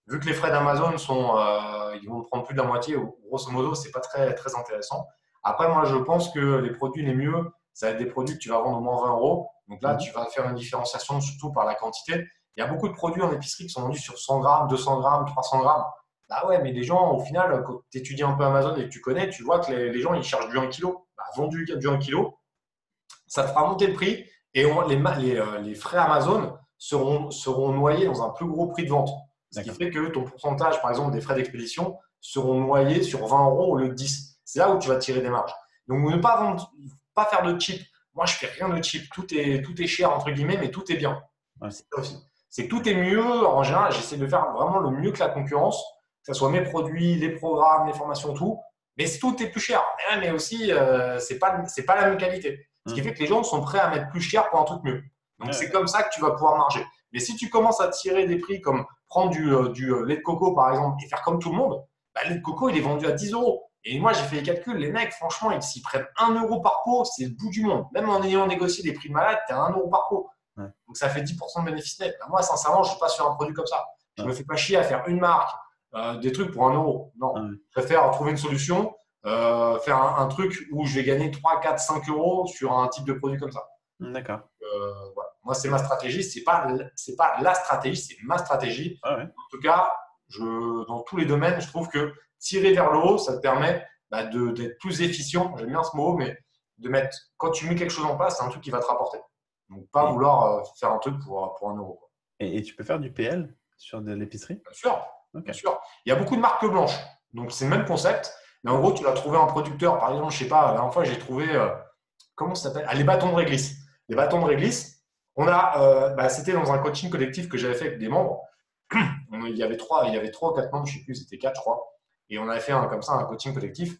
vu que les frais d'Amazon sont, euh, ils vont prendre plus de la moitié, grosso modo, c'est pas très, très intéressant. Après, moi, je pense que les produits les mieux, ça va être des produits que tu vas vendre au moins vingt euros. Donc là, Mhm. tu vas faire une différenciation surtout par la quantité. Il y a beaucoup de produits en épicerie qui sont vendus sur cent grammes, deux cents grammes, trois cents grammes. Bah ouais, mais les gens, au final, quand tu étudies un peu Amazon et que tu connais, tu vois que les, les gens, ils cherchent du un kilo. Bah, vendu du un kilo, ça te fera monter le prix et on- les, les, euh, les frais Amazon seront, seront noyés dans un plus gros prix de vente. Ce qui D'accord. fait que ton pourcentage, par exemple, des frais d'expédition seront noyés sur vingt euros au lieu de dix. C'est là où tu vas tirer des marges. Donc, ne pas, vendre, pas faire de cheap. Moi, je fais rien de cheap. Tout est, tout est cher, entre guillemets, mais tout est bien. Ouais. C'est ça aussi. C'est que tout est mieux. En général, j'essaie de faire vraiment le mieux que la concurrence, que ce soit mes produits, les programmes, les formations, tout. Mais tout est plus cher. Mais, mais aussi, euh, c'est pas, c'est pas la même qualité. Ce qui Mhm. fait que les gens sont prêts à mettre plus cher pour un truc mieux. Donc, Ouais, c'est comme ça que tu vas pouvoir marger. Mais si tu commences à tirer des prix comme prendre du, euh, du euh, lait de coco, par exemple, et faire comme tout le monde, bah, le lait de coco, il est vendu à dix euros. Et moi, j'ai fait les calculs. Les mecs, franchement, ils s'y prennent un euro par pot, c'est le bout du monde. Même en ayant négocié des prix de malade, tu as un euro par pot. ouais, Donc, ça fait dix pour cent de bénéfice net. Bah, moi, sincèrement, je ne suis pas sur un produit comme ça. Je ne ouais, me fais pas chier à faire une marque, euh, des trucs pour un euro. Non. ouais. Je préfère trouver une solution, euh, faire un, un truc où je vais gagner trois, quatre, cinq euros sur un type de produit comme ça. D'accord. Euh, voilà. Moi, c'est ma stratégie. C'est pas, c'est pas la stratégie, c'est ma stratégie. Ah ouais. En tout cas, je, dans tous les domaines, je trouve que tirer vers le haut, ça te permet bah, de, d'être plus efficient. J'aime bien ce mot, mais de mettre, quand tu mets quelque chose en place, c'est un truc qui va te rapporter. Donc, pas Et, vouloir euh, faire un truc pour, pour un euro. Quoi. et, et tu peux faire du P L sur de l'épicerie? Bien sûr, Ok. bien sûr. Il y a beaucoup de marques blanches. Donc, c'est le même concept. Mais en gros, tu vas trouver un producteur. Par exemple, je sais pas, la dernière fois, j'ai trouvé, euh, comment ça s'appelle? Ah, les bâtons de réglisse. Les bâtons de réglisse, on a, euh, bah, c'était dans un coaching collectif que j'avais fait avec des membres. On- il y avait trois, il y avait trois ou quatre membres, je ne sais plus, c'était quatre, je crois. Et on avait fait un, comme ça un coaching collectif.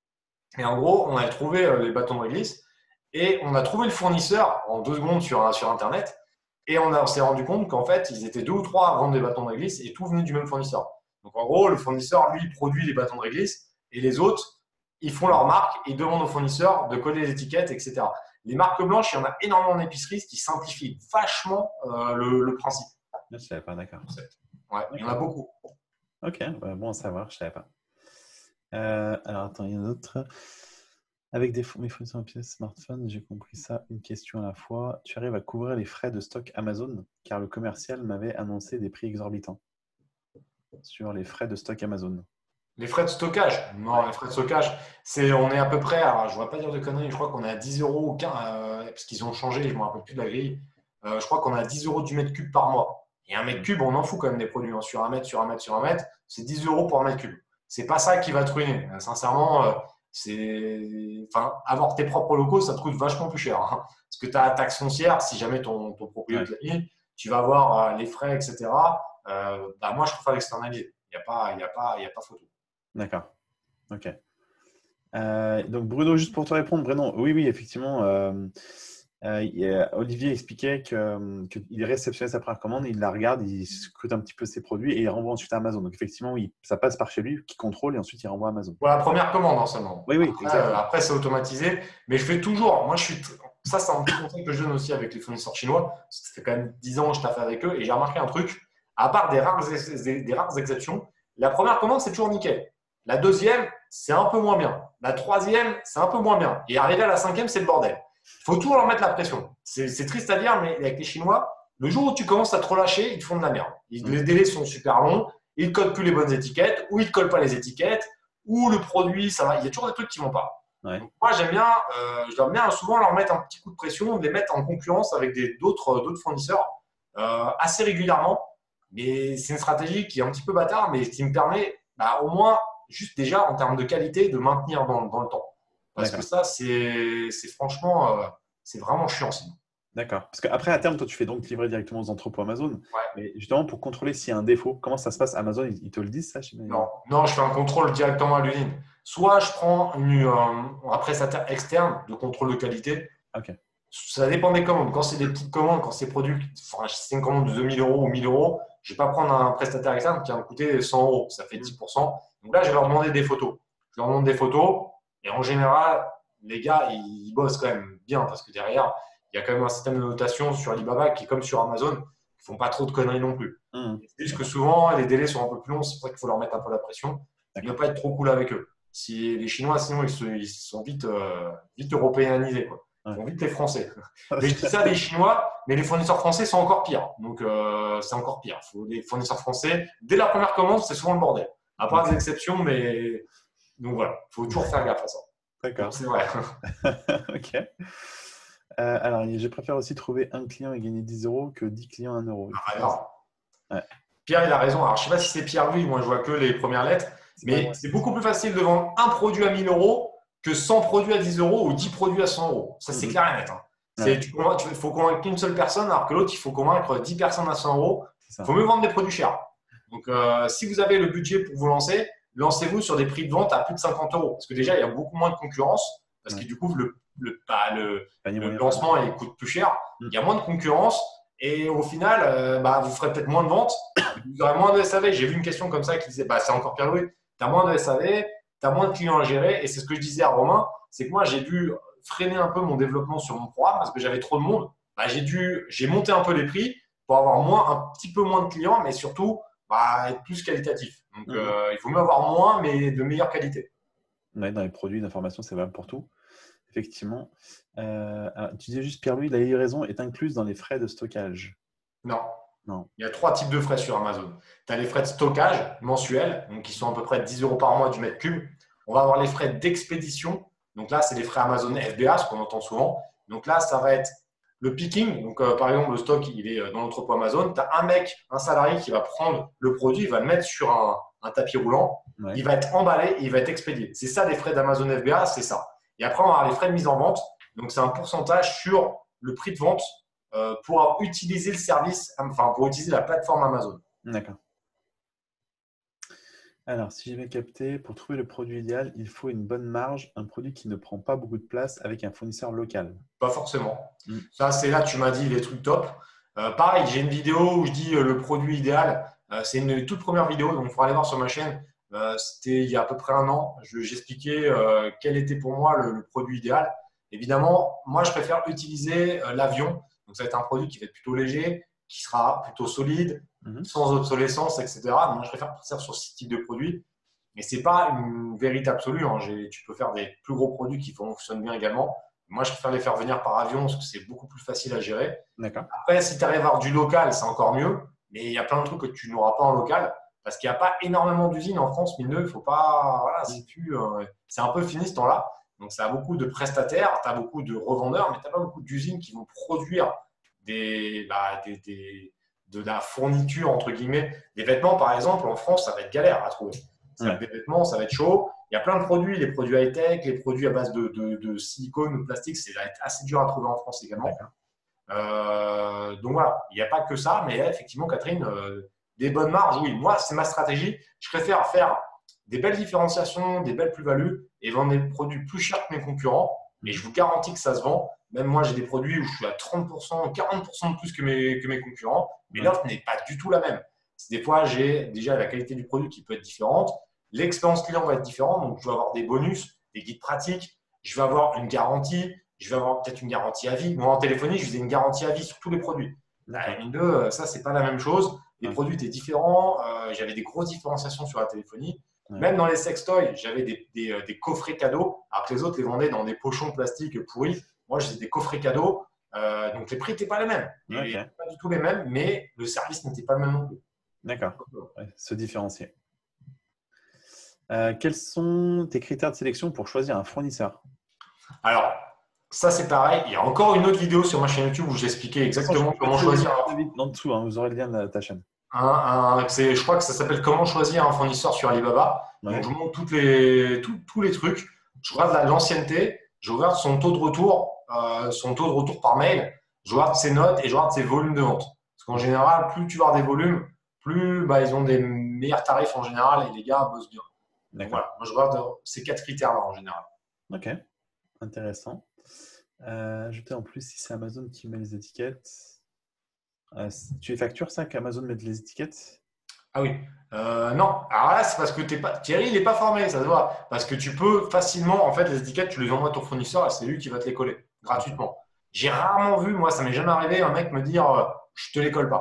Et en gros, on avait trouvé euh, les bâtons de réglisse et on a trouvé le fournisseur en deux secondes sur, sur Internet. Et on, a- on s'est rendu compte qu'en fait, ils étaient deux ou trois à vendre des bâtons de réglisse et tout venait du même fournisseur. Donc en gros, le fournisseur, lui, il produit les bâtons de réglisse et les autres, ils font leur marque et ils demandent au fournisseur de coller les étiquettes, et cetera. Les marques blanches, il y en a énormément en épicerie, ce qui simplifie vachement euh, le, le principe. Je ne savais pas, d'accord. Ouais, il y en a D'accord. beaucoup. Ok, ouais, bon à savoir, je ne savais pas. Euh, alors attends, il y en a d'autres. Avec des fo- mes fournisseurs en pièces smartphone, j'ai compris ça, une question à la fois. Tu arrives à couvrir les frais de stock Amazon, car le commercial m'avait annoncé des prix exorbitants sur les frais de stock Amazon. Les frais de stockage? Non, Ouais. les frais de stockage, c'est, on est à peu près, alors, je ne vais pas dire de conneries, je crois qu'on est à dix euros ou quinze, euh, parce qu'ils ont changé, je ne me rappelle plus de la grille. Euh, je crois qu'on est à dix euros du mètre cube par mois. Et un mètre Mm. cube, on en fout quand même des produits, hein, sur un mètre, sur un mètre, sur un mètre, c'est dix euros pour un mètre cube. C'est pas ça qui va te ruiner. Euh, sincèrement, euh, c'est, enfin, avoir tes propres locaux, ça te coûte vachement plus cher, hein. Parce que tu as la taxe foncière, si jamais ton, ton Ouais, propriétaire te l'a mis, tu vas avoir euh, les frais, et cetera. Euh, bah, moi, je préfère l'externaliser. Il n'y a pas, il y a pas, il y a pas photo. d'accord. Ok. Euh, donc Bruno, juste pour te répondre, Bruno, oui, oui, effectivement, euh, euh, il y a- Olivier expliquait que, qu'il réceptionnait sa première commande, il la regarde, il scrute un petit peu ses produits et il renvoie ensuite à Amazon. Donc effectivement, oui, ça passe par chez lui, qui contrôle et ensuite il renvoie à Amazon. Pour la première commande hein, seulement. Oui, oui, Après, euh, exactement. après c'est automatisé. Mais je fais toujours. Moi, je suis. Ça, c'est un petit conseil que je donne aussi avec les fournisseurs chinois. Ça fait quand même dix ans que je taffe avec eux et j'ai remarqué un truc. À part des rares, ex- des, des rares exceptions, la première commande, c'est toujours nickel. La deuxième, c'est un peu moins bien. La troisième, c'est un peu moins bien. Et arrivé à la cinquième, c'est le bordel. Il faut toujours leur mettre la pression. C'est c'est triste à dire, mais avec les Chinois, le jour où tu commences à te relâcher, ils te font de la merde. Ils- Mm. Les délais sont super longs. Ils ne codent plus les bonnes étiquettes ou ils ne collent pas les étiquettes ou le produit, ça va. Il y a toujours des trucs qui ne vont pas. Ouais, Donc, moi, j'aime bien, euh, je dois bien souvent leur mettre un petit coup de pression, de les mettre en concurrence avec des- d'autres d'autres fournisseurs euh, assez régulièrement. Mais c'est une stratégie qui est un petit peu bâtard, mais qui me permet bah, au moins, juste déjà en termes de qualité, de maintenir dans, dans le temps. Parce que d'accord. ça, c'est c'est franchement, euh, c'est vraiment chiant sinon. D'accord. Parce qu'après, à terme, toi, tu fais donc livrer directement aux entrepôts Amazon. Ouais. Mais justement, pour contrôler s'il y a un défaut, comment ça se passe? Amazon, ils, ils te le disent, ça? Je sais Non, pas. non, je fais un contrôle directement à l'usine. Soit je prends une, euh, un prestataire externe de contrôle de qualité. Ok. Ça dépend des commandes. Quand c'est des petites commandes, quand c'est produit, enfin, si c'est une commande de deux mille euros ou mille euros, je ne vais pas prendre un prestataire externe qui va me coûter cent euros. Ça fait dix pour cent. Donc là, je vais leur demander des photos. Je leur demande des photos. Et en général, les gars, ils bossent quand même bien parce que derrière, il y a quand même un système de notation sur Alibaba qui est comme sur Amazon, qui font pas trop de conneries non plus. Mmh. C'est juste que souvent, les délais sont un peu plus longs. C'est pour ça qu'il faut leur mettre un peu la pression. Il ne faut pas être trop cool avec eux. Si les Chinois, sinon, ils, se, ils sont vite, euh, vite européanisés, quoi. Ils Ouais. vont vite les Français. Mais je dis ça des Chinois, mais les fournisseurs français sont encore pires. Donc, euh, c'est encore pire. Faut, les fournisseurs français, dès la première commande, c'est souvent le bordel. À part des exceptions, mais. Donc voilà, il faut toujours faire gaffe à ça. D'accord. C'est vrai. Ok. Euh, alors, je préfère aussi trouver un client et gagner dix euros que dix clients à un euro. Ah, alors, Ouais. Pierre, il a raison. Alors, je ne sais pas si c'est Pierre lui, moi je vois que les premières lettres, C'est mais pas c'est beaucoup plus facile de vendre un produit à mille euros que cent produits à dix euros ou dix produits à cent euros. Ça, c'est Mhm. clair et net. Hein. Ouais. Il faut convaincre qu'une seule personne, alors que l'autre, il faut convaincre dix personnes à cent euros. C'est ça. Il faut mieux vendre des produits chers. Donc, euh, si vous avez le budget pour vous lancer, lancez-vous sur des prix de vente à plus de cinquante euros. Parce que déjà, il y a beaucoup moins de concurrence. Parce Ouais. que du coup, le, le, bah, le, Panier le moyen. lancement il coûte plus cher. Mhm. Il y a moins de concurrence. Et au final, euh, bah, vous ferez peut-être moins de ventes. Vous aurez moins de S A V. J'ai vu une question comme ça qui disait bah, c'est encore Pierre-Louis. Tu as moins de S A V, tu as moins de clients à gérer. Et c'est ce que je disais à Romain c'est que moi, j'ai dû freiner un peu mon développement sur mon programme parce que j'avais trop de monde. Bah, j'ai dû, j'ai monté un peu les prix pour avoir moins, un petit peu moins de clients, mais surtout bah, être plus qualitatif. Donc, Mhm. euh, il vaut mieux avoir moins, mais de meilleure qualité. Ouais, dans les produits d'information, c'est valable pour tout. Effectivement. Euh, alors, tu disais juste, Pierre-Louis, la livraison est incluse dans les frais de stockage. Non. Non. Il y a trois types de frais sur Amazon. Tu as les frais de stockage mensuels, donc qui sont à peu près dix euros par mois du mètre cube. On va avoir les frais d'expédition. Donc là, c'est les frais Amazon F B A, ce qu'on entend souvent. Donc là, ça va être le picking. Donc, euh, par exemple, le stock, il est dans l'entrepôt Amazon. Tu as un mec, un salarié qui va prendre le produit, il va le mettre sur un, un tapis roulant. Ouais. Il va être emballé et il va être expédié. C'est ça, les frais d'Amazon F B A, c'est ça. Et après, on va avoir les frais de mise en vente. Donc, c'est un pourcentage sur le prix de vente euh, pour utiliser le service, enfin, pour utiliser la plateforme Amazon. D'accord. Alors, si j'ai bien capté, pour trouver le produit idéal, il faut une bonne marge, un produit qui ne prend pas beaucoup de place avec un fournisseur local. Pas forcément. Mm. Ça, c'est là, tu m'as dit les trucs top. Euh, pareil, j'ai une vidéo où je dis euh, le produit idéal. Euh, c'est une toute première vidéo, donc il faudra aller voir sur ma chaîne. Euh, C'était il y a à peu près un an. J'expliquais euh, quel était pour moi le, le produit idéal. Évidemment, moi, je préfère utiliser euh, l'avion. Donc, ça va être un produit qui va être plutôt léger, qui sera plutôt solide, Mhm. sans obsolescence, et cetera. Donc, moi, je préfère partir sur ce type de produit. Mais ce n'est pas une vérité absolue. Hein. Tu peux faire des plus gros produits qui fonctionnent bien également. Moi, je préfère les faire venir par avion parce que c'est beaucoup plus facile à gérer. D'accord. Après, si tu arrives à avoir du local, c'est encore mieux. Mais il y a plein de trucs que tu n'auras pas en local parce qu'il n'y a pas énormément d'usines en France, mille neuf. Il faut pas. Voilà, c'est plus. Euh, c'est un peu fini ce temps-là. Donc, ça a beaucoup de prestataires, tu as beaucoup de revendeurs, mais tu n'as pas beaucoup d'usines qui vont produire des, bah, des, des, de la fourniture, entre guillemets. Des vêtements, par exemple, en France, ça va être galère à trouver. Ouais. Des vêtements, ça va être chaud. Il y a plein de produits, les produits high-tech, les produits à base de, de, de silicone ou de plastique, c'est assez dur à trouver en France également. Euh, donc voilà, il n'y a pas que ça, mais là, effectivement, Catherine, euh, des bonnes marges, oui. Moi, c'est ma stratégie. Je préfère faire des belles différenciations, des belles plus-values et vendre des produits plus chers que mes concurrents. Et je vous garantis que ça se vend. Même moi, j'ai des produits où je suis à trente pour cent, quarante pour cent de plus que mes, que mes concurrents, mais Ouais. l'offre n'est pas du tout la même. Des fois, j'ai déjà la qualité du produit qui peut être différente. L'expérience client va être différente, donc je vais avoir des bonus, des guides pratiques, je vais avoir une garantie, je vais avoir peut-être une garantie à vie. Moi, en téléphonie, je faisais une garantie à vie sur tous les produits. Là, une deux, ça, c'est pas la même chose. Les Ouais. produits étaient différents. Euh, j'avais des grosses différenciations sur la téléphonie. Ouais. Même dans les sextoys, j'avais des, des, des coffrets cadeaux, alors que les autres les vendaient dans des pochons plastiques pourris. Moi, j'ai des coffrets cadeaux. Euh, donc, les prix n'étaient pas les mêmes. Okay. Pas du tout les mêmes, mais le service n'était pas le même non plus. D'accord. Ouais, se différencier. Euh, quels sont tes critères de sélection pour choisir un fournisseur? Alors, ça, c'est pareil. Il y a encore une autre vidéo sur ma chaîne YouTube où j'expliquais exactement je comment choisir un… En dessous, hein, vous aurez le lien de ta chaîne. Un, un, je crois que ça s'appelle Comment choisir un fournisseur sur Alibaba. Ouais. Donc, je montre toutes les, tout, tous les trucs. Je regarde l'ancienneté, je regarde son taux de retour, euh, son taux de retour par mail, je regarde ses notes et je regarde ses volumes de vente. Parce qu'en général, plus tu vas avoir des volumes, plus bah, ils ont des meilleurs tarifs en général et les gars bossent bien. Donc, voilà, moi je regarde ces quatre critères-là en général. Ok, intéressant. Euh, ajoutez en plus si c'est Amazon qui met les étiquettes. Euh, tu les factures ça qu'Amazon mette les étiquettes? Ah oui. Euh, non. Alors là, c'est parce que t'es pas… Thierry, il n'est pas formé, ça se voit. Parce que tu peux facilement, en fait, les étiquettes, tu les envoies à ton fournisseur et c'est lui qui va te les coller gratuitement. J'ai rarement vu, moi, ça m'est jamais arrivé, un mec me dire euh, je te les colle pas.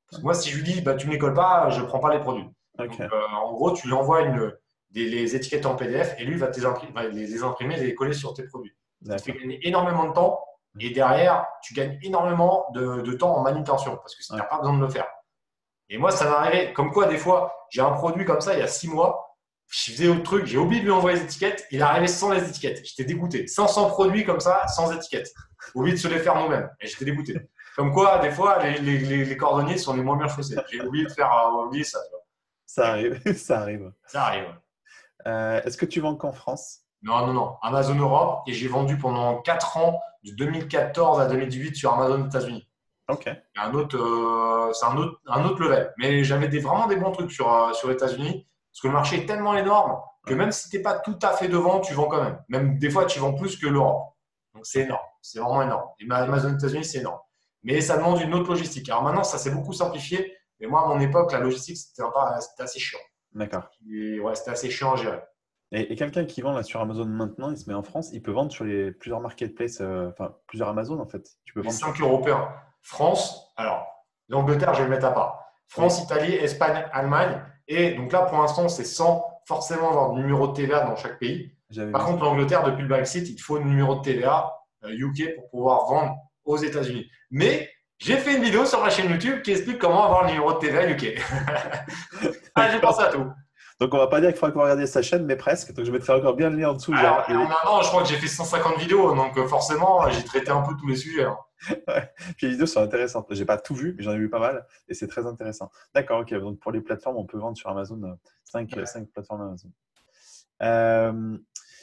Parce que moi, si je lui dis, bah, tu ne les colles pas, je ne prends pas les produits. Donc, Ok, euh, en gros, tu lui envoies une, des, les étiquettes en P D F et lui va, te les, imprim- va les, les imprimer et les coller sur tes produits. Ce qui te fait d'accord. gagner énormément de temps et derrière, tu gagnes énormément de, de temps en manutention parce que tu Ouais. n'as pas besoin de le faire. Et moi, ça m'est arrivé, comme quoi, des fois, j'ai un produit comme ça il y a six mois, je faisais autre truc, j'ai oublié de lui envoyer les étiquettes, il est arrivé sans les étiquettes. J'étais dégoûté. cinq cents produits comme ça, sans étiquettes. Oublié de se les faire nous-mêmes. Et j'étais dégoûté. Comme quoi, des fois, les, les, les, les cordonniers sont les moins bien chaussés. J'ai oublié de faire, euh, oublié ça. Tu vois. Ça Mais bon, arrive, ça arrive. ça arrive. Euh, est-ce que tu vends qu'en France? Non, non, non. Amazon Europe, et j'ai vendu pendant quatre ans, de deux mille quatorze à deux mille dix-huit sur Amazon États-Unis. Ok, C'est un autre, euh, c'est un autre, un autre level. Mais j'avais des, vraiment des bons trucs sur, euh, sur les États-Unis, parce que le marché est tellement énorme que ouais, même si tu n'es pas tout à fait devant, tu vends quand même. Même des fois, tu vends plus que l'Europe. Donc c'est ok. énorme. C'est vraiment énorme. Et ma- Amazon États-Unis, c'est énorme. Mais ça demande une autre logistique. Alors maintenant, ça s'est beaucoup simplifié. Mais moi, à mon époque, la logistique, c'était un pas- c'était assez chiant. D'accord. Et ouais, c'était assez chiant à gérer. Et, et quelqu'un qui vend là sur Amazon maintenant, il se met en France, il peut vendre sur les plusieurs marketplaces, euh, enfin plusieurs Amazon en fait. Tu peux Les vendre sur. cinq Européens. France, alors, l'Angleterre, je vais le mettre à part. Oui, France, Italie, Espagne, Allemagne. Et donc là, pour l'instant, c'est sans forcément avoir de numéro de T V A dans chaque pays. j'avais Par vu ça. contre, l'Angleterre, depuis le Brexit, il te faut un numéro de T V A euh, U K pour pouvoir vendre aux États-Unis. Mais j'ai fait une vidéo sur ma chaîne YouTube qui explique comment avoir le numéro de T V A U K. Ah, j'ai pensé D'accord. à tout. Donc on va pas dire qu'il faudra qu'on regarde sa chaîne, mais presque. Donc je mettrai encore bien le lien en dessous. Alors, Genre, il en est- un an, je crois que j'ai fait cent cinquante vidéos, donc euh, forcément, j'ai traité un peu tous les sujets. Hein. Ouais. Puis les vidéos sont intéressantes. J'ai pas tout vu, mais j'en ai vu pas mal et c'est très intéressant. D'accord, ok. Donc pour les plateformes, on peut vendre sur Amazon cinq plateformes Amazon. Euh,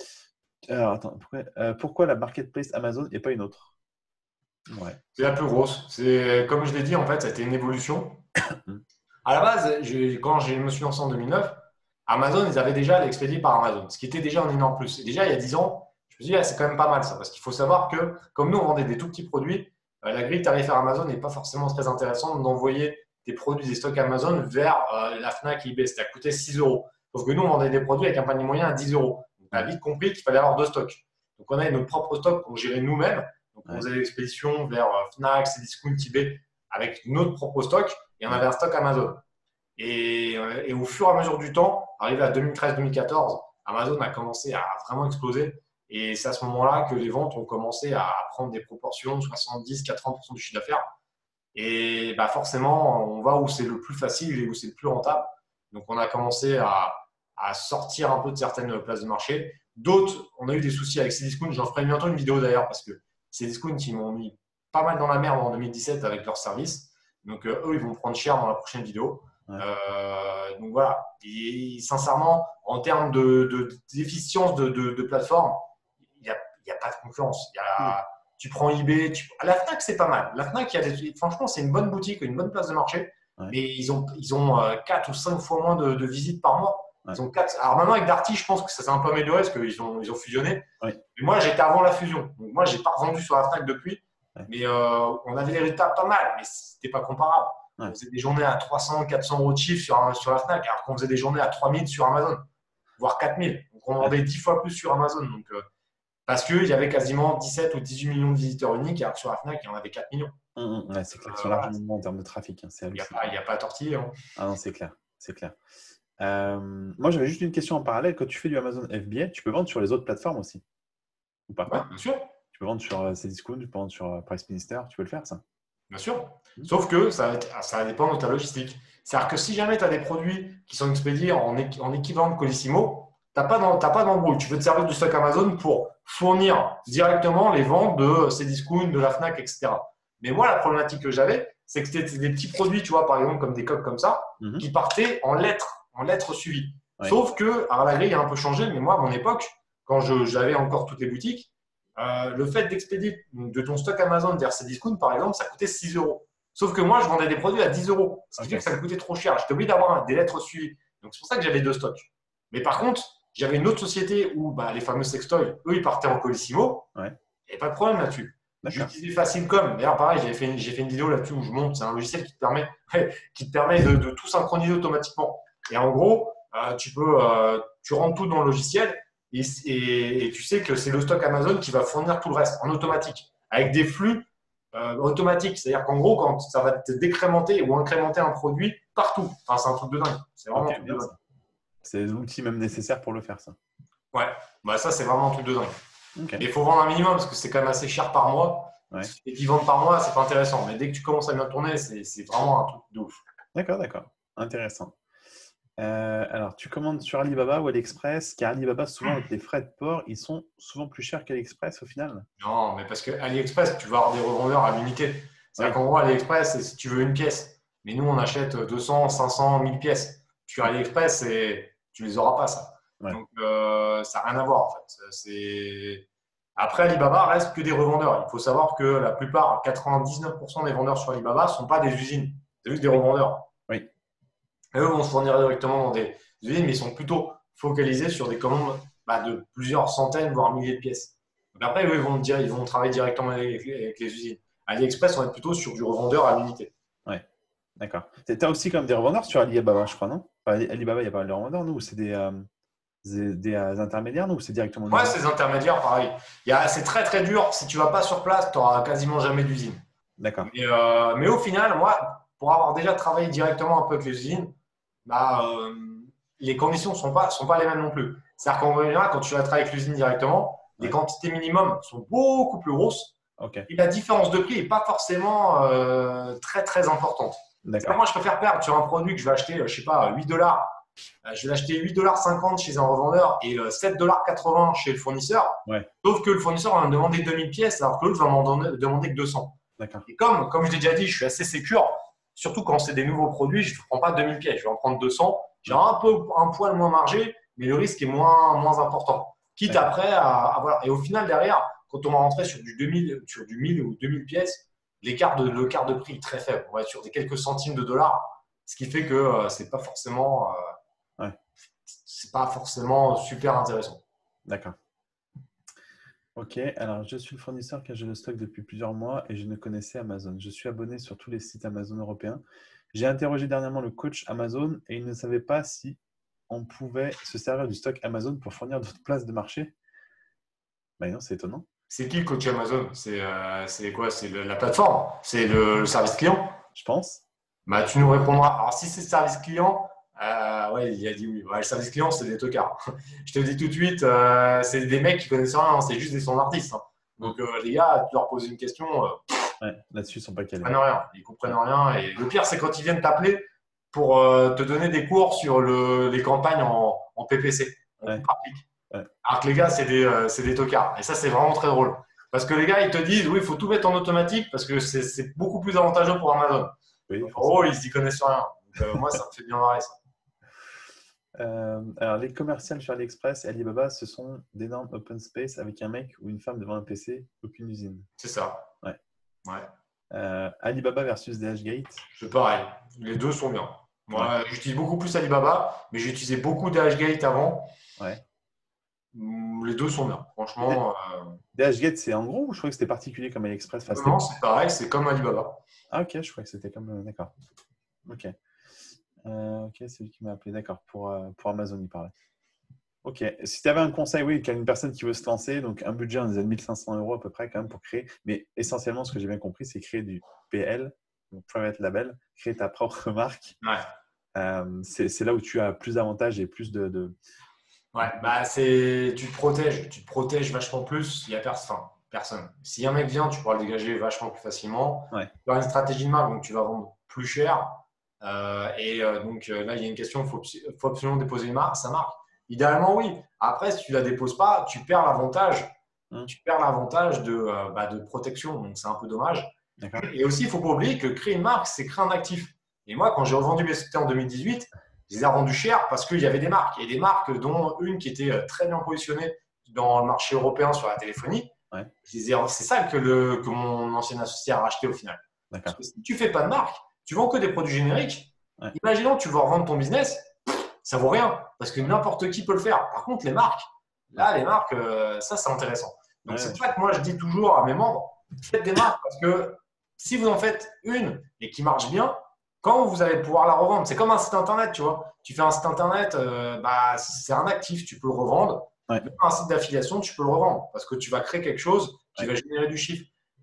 alors attends, pourquoi, euh, pourquoi la marketplace Amazon et pas une autre? Ouais. C'est la plus grosse. C'est, comme je l'ai dit, en fait, ça a été une évolution. Mm. À la base, je- quand je me suis lancé en deux mille neuf, Amazon, ils avaient déjà l'expédié par Amazon, ce qui était déjà un énorme plus. Et déjà, il y a dix ans, je me suis dit, ah, c'est quand même pas mal ça, parce qu'il faut savoir que, comme nous, on vendait des tout petits produits, euh, la grille tarifaire Amazon n'est pas forcément très intéressante d'envoyer des produits, des stocks Amazon vers euh, la Fnac et eBay. Ça coûtait six euros. Sauf que nous, on vendait des produits avec un panier moyen à dix euros. Donc, on a Ouais. vite compris qu'il fallait avoir deux stocks. Donc, on avait notre propre stock qu'on gérait nous-mêmes. Donc, on Ouais. faisait l'expédition vers euh, Fnac, Cdiscount, eBay avec notre propre stock et on Ouais. avait un stock Amazon. Et, euh, et, au fur et à mesure du temps, arrivé à deux mille treize deux mille quatorze, Amazon a commencé à vraiment exploser. Et c'est à ce moment-là que les ventes ont commencé à prendre des proportions de soixante-dix à quatre-vingts pour cent du chiffre d'affaires. Et bah forcément, on va où c'est le plus facile et où c'est le plus rentable. Donc, on a commencé à, à sortir un peu de certaines places de marché. D'autres, on a eu des soucis avec Cdiscount. J'en ferai bientôt une vidéo d'ailleurs parce que Cdiscount, ils m'ont mis pas mal dans la merde en deux mille dix-sept avec leur service. Donc, euh, eux, ils vont prendre cher dans la prochaine vidéo. Ouais. Euh, donc voilà. Et sincèrement, en termes de, de, d'efficience de, de, de plateforme, il n'y a, il y a pas de concurrence. Il y a, tu prends eBay, tu... la Fnac, c'est pas mal. La Fnac, il y a des... franchement, c'est une bonne boutique, une bonne place de marché. Ouais. Mais ils ont, ils ont euh, quatre ou cinq fois moins de, de visites par mois. Ouais. Ils ont quatre... Alors maintenant, avec Darty, je pense que ça s'est un peu amélioré parce qu'ils ont, ils ont fusionné. Ouais. Mais moi, j'étais avant la fusion. Donc moi, je n'ai pas revendu sur la Fnac depuis. Ouais. Mais euh, on avait des résultats pas mal, mais ce n'était pas comparable. Ouais. On faisait des journées à trois cents, quatre cents euros de chiffre sur, sur la Fnac, alors qu'on faisait des journées à trois mille sur Amazon, voire quatre mille. Donc on vendait dix fois plus sur Amazon. Donc, euh, parce qu'il y avait quasiment dix-sept ou dix-huit millions de visiteurs uniques, alors que sur la Fnac, il y en avait quatre millions. Mmh, mmh. Ouais, c'est clair qu'ils Euh, sont voilà. largement en termes de trafic. Hein, Il n'y a, a pas à tortiller. Hein. Ah non, c'est clair. C'est clair. Euh, moi, j'avais juste une question en parallèle. Quand tu fais du Amazon F B A, tu peux vendre sur les autres plateformes aussi ou pas? Ouais, bien sûr. Tu peux vendre sur euh, Cdiscount, tu peux vendre sur euh, Price Minister, tu peux le faire ça? Bien sûr. Mmh. Sauf que ça, va être, ça dépend de ta logistique. C'est-à-dire que si jamais tu as des produits qui sont expédiés en, é- en équivalent de Colissimo, tu n'as pas d'embrouille. Tu veux te servir du stock Amazon pour fournir directement les ventes de Cdiscount, de la Fnac, et cetera. Mais moi, la problématique que j'avais, c'est que c'était des petits produits, tu vois, par exemple, comme des coques comme ça, Mmh. qui partaient en lettres, en lettres suivies. Ouais. Sauf que, alors la grille a un peu changé, mais moi, à mon époque, quand je- j'avais encore toutes les boutiques, euh, le fait d'expédier de ton stock Amazon vers Cdiscount, par exemple, ça coûtait six euros. Sauf que moi, je vendais des produits à dix euros, ce qui Ok. fait que ça me coûtait trop cher. J'étais obligé d'avoir des lettres suivies. Donc, c'est pour ça que j'avais deux stocks. Mais par contre, j'avais une autre société où bah, les fameux sextoys, eux, ils partaient en Colissimo. Ouais. Il n'y avait pas de problème là-dessus. D'accord. J'utilisais Facilcom. D'ailleurs, pareil, j'ai fait, une- j'ai fait une vidéo là-dessus où je montre. C'est un logiciel qui te permet, qui te permet de, de tout synchroniser automatiquement. Et en gros, euh, tu peux, euh, tu rentres tout dans le logiciel et, et- et tu sais que c'est le stock Amazon qui va fournir tout le reste en automatique, avec des flux euh, automatique. C'est-à-dire qu'en gros, quand ça va te décrémenter ou incrémenter un produit partout. Enfin, c'est un truc de dingue. C'est vraiment Ok, un truc de bien dingue. ça. C'est l'outil même nécessaire pour le faire, ça. Ouais, bah, ça, c'est vraiment un truc de dingue. Ok. Mais il faut vendre un minimum parce que c'est quand même assez cher par mois. Ouais. Et qu'ils vendent par mois, c'est pas intéressant. Mais dès que tu commences à bien tourner, c'est c'est vraiment un truc de ouf. D'accord, d'accord. Intéressant. Euh, alors, tu commandes sur Alibaba ou AliExpress, car Alibaba, souvent avec les frais de port, ils sont souvent plus chers qu'AliExpress au final. Non, mais parce que AliExpress, tu vas avoir des revendeurs à l'unité. C'est-à-dire Oui. qu'en gros, AliExpress, c'est si tu veux une pièce. Mais nous, on achète deux cents, cinq cents, mille pièces. Sur AliExpress, c'est- tu les auras pas, ça. Ouais. Donc, euh, ça n'a rien à voir, en fait. C'est... Après, Alibaba reste que des revendeurs. Il faut savoir que la plupart, quatre-vingt-dix-neuf pour cent des vendeurs sur Alibaba ne sont pas des usines. C'est juste des Oui. revendeurs. Oui. Et eux vont se fournir directement dans des usines, mais ils sont plutôt focalisés sur des commandes bah, de plusieurs centaines, voire milliers de pièces. Donc après, eux, ils vont, dire, ils vont travailler directement avec les, avec les usines. AliExpress, on est plutôt sur du revendeur à l'unité. Ouais. D'accord. Tu as aussi comme des revendeurs sur Alibaba, je crois, non? Enfin, Alibaba, il n'y a pas de revendeurs, nous, ou c'est des, euh, des, des, euh, intermédiaires, nous, ou c'est directement Ouais, l'usine? ces intermédiaires, pareil. Il y a- C'est très, très dur. Si tu ne vas pas sur place, tu n'auras quasiment jamais d'usine. D'accord. Mais, euh, mais au final, moi, pour avoir déjà travaillé directement un peu avec les usines, bah, euh, les conditions ne sont pas, sont pas les mêmes non plus. C'est-à-dire qu'en général, quand tu vas travailler avec l'usine directement, les Ouais. quantités minimum sont beaucoup plus grosses Ok. et la différence de prix n'est pas forcément euh, très, très importante. C'est-à-dire que D'accord. moi, je préfère perdre sur un produit que je vais acheter, je ne sais pas, huit dollars. Je vais l'acheter huit dollars cinquante chez un revendeur et euh, sept dollars quatre-vingts chez le fournisseur. Ouais. Sauf que le fournisseur va me demander deux mille pièces alors que l'autre va m'en donner- demander que deux cents. D'accord. Et comme, comme je l'ai déjà dit, je suis assez sécure, surtout quand c'est des nouveaux produits, je ne prends pas deux mille pièces, je vais en prendre deux cents. J'ai un peu un poil moins margé, mais le risque est moins, moins important. Quitte D'accord. après à, à voilà. Et au final, derrière, quand on va rentrer sur du deux mille, sur du mille ou deux mille pièces, l'écart de, l'écart de prix est très faible. On va être sur des quelques centimes de dollars, ce qui fait que euh, c'est pas forcément, euh, Ouais. c'est pas forcément super intéressant. D'accord. Ok, alors je suis le fournisseur car j'ai le stock depuis plusieurs mois et je ne connaissais Amazon. Je suis abonné sur tous les sites Amazon européens. J'ai interrogé dernièrement le coach Amazon et il ne savait pas si on pouvait se servir du stock Amazon pour fournir d'autres places de marché. Ben non, c'est étonnant. C'est qui le coach Amazon? C'est euh, c'est quoi? C'est le- la plateforme? C'est le, le service client? Je pense. Bah, tu nous répondras. Alors, si c'est service client, euh, ouais, il a dit oui. Ouais, le service client, c'est des tocards. Je te le dis tout de suite, euh, c'est des mecs qui connaissent rien, hein, c'est juste des standardistes. Hein. Donc, euh, les gars, tu leur poses une question, euh, Ouais, là-dessus, ils sont pas ils calés. comprennent rien. Ils comprennent rien. Et le pire, c'est quand ils viennent t'appeler pour euh, te donner des cours sur le, les campagnes en, en P P C, en Ouais. coup par clic. Ouais. Alors que les gars, c'est des, euh, c'est des tocards. Et ça, c'est vraiment très drôle. Parce que les gars, ils te disent, oui, il faut tout mettre en automatique parce que c'est c'est beaucoup plus avantageux pour Amazon. Oui, Donc, en forcément. gros, ils y connaissent rien. Donc, euh, moi, ça me fait bien marrer ça. Euh, alors, les commerciales sur AliExpress et Alibaba, ce sont d'énormes open space avec un mec ou une femme devant un P C, aucune usine. C'est ça. Ouais. Ouais. Euh, Alibaba versus DHgate. C'est pareil. Les deux sont bien. Moi, Ouais. j'utilise beaucoup plus Alibaba, mais j'ai utilisé beaucoup DHgate avant. Ouais. Mm, Les deux sont bien. Franchement, euh, DHgate, c'est en gros ou je crois que c'était particulier comme AliExpress? Enfin, c'était- non, c'est pareil. C'est comme Alibaba. Ah, ok, je crois que c'était comme. euh, D'accord. Ok. Euh, ok, c'est lui qui m'a appelé. D'accord, pour, euh, pour Amazon, il parlait. Ok. Si tu avais un conseil, oui, qu'il y a une personne qui veut se lancer, donc un budget, on disait mille cinq cents euros à peu près quand même pour créer. Mais essentiellement, ce que j'ai bien compris, c'est créer du P L, donc Private Label, créer ta propre marque. Ouais. Euh, c'est c'est là où tu as plus d'avantages et plus de. de... Ouais, bah c'est, tu te protèges, tu te protèges vachement plus. Il y a personne, personne. Si un mec vient, tu pourras le dégager vachement plus facilement. Ouais. Tu as une stratégie de marque, donc tu vas vendre plus cher. Euh, et euh, donc euh, là, il y a une question, il faut, faut absolument déposer une marque, sa marque. Idéalement, oui. Après, si tu la déposes pas, tu perds l'avantage. Hum, Tu perds l'avantage de, euh, bah, de protection, donc c'est un peu dommage. D'accord. Et aussi, il ne faut pas oublier que créer une marque, c'est créer un actif. Et moi, quand j'ai revendu mes sociétés en deux mille dix-huit, je les ai rendus chers parce qu'il y avait des marques. Et des marques, dont une qui était très bien positionnée dans le marché européen sur la téléphonie. Ouais. Je les ai- C'est ça que, le, que mon ancien associé a racheté au final. Parce D'accord. que si tu ne fais pas de marque, tu vends que des produits génériques. Ouais. Imaginons que tu veux revendre ton business, ça vaut rien parce que n'importe qui peut le faire. Par contre, les marques, là, les marques, euh, ça, c'est intéressant. Donc, Ouais, c'est ouais, pour ça que moi, je dis toujours à mes membres, faites des marques parce que si vous en faites une et qui marche bien, quand vous allez pouvoir la revendre, c'est comme un site internet, tu vois. Tu fais un site internet, euh, bah, c'est un actif, tu peux le revendre. Ouais. Même un site d'affiliation, tu peux le revendre parce que tu vas créer quelque chose qui Ouais. va générer du chiffre.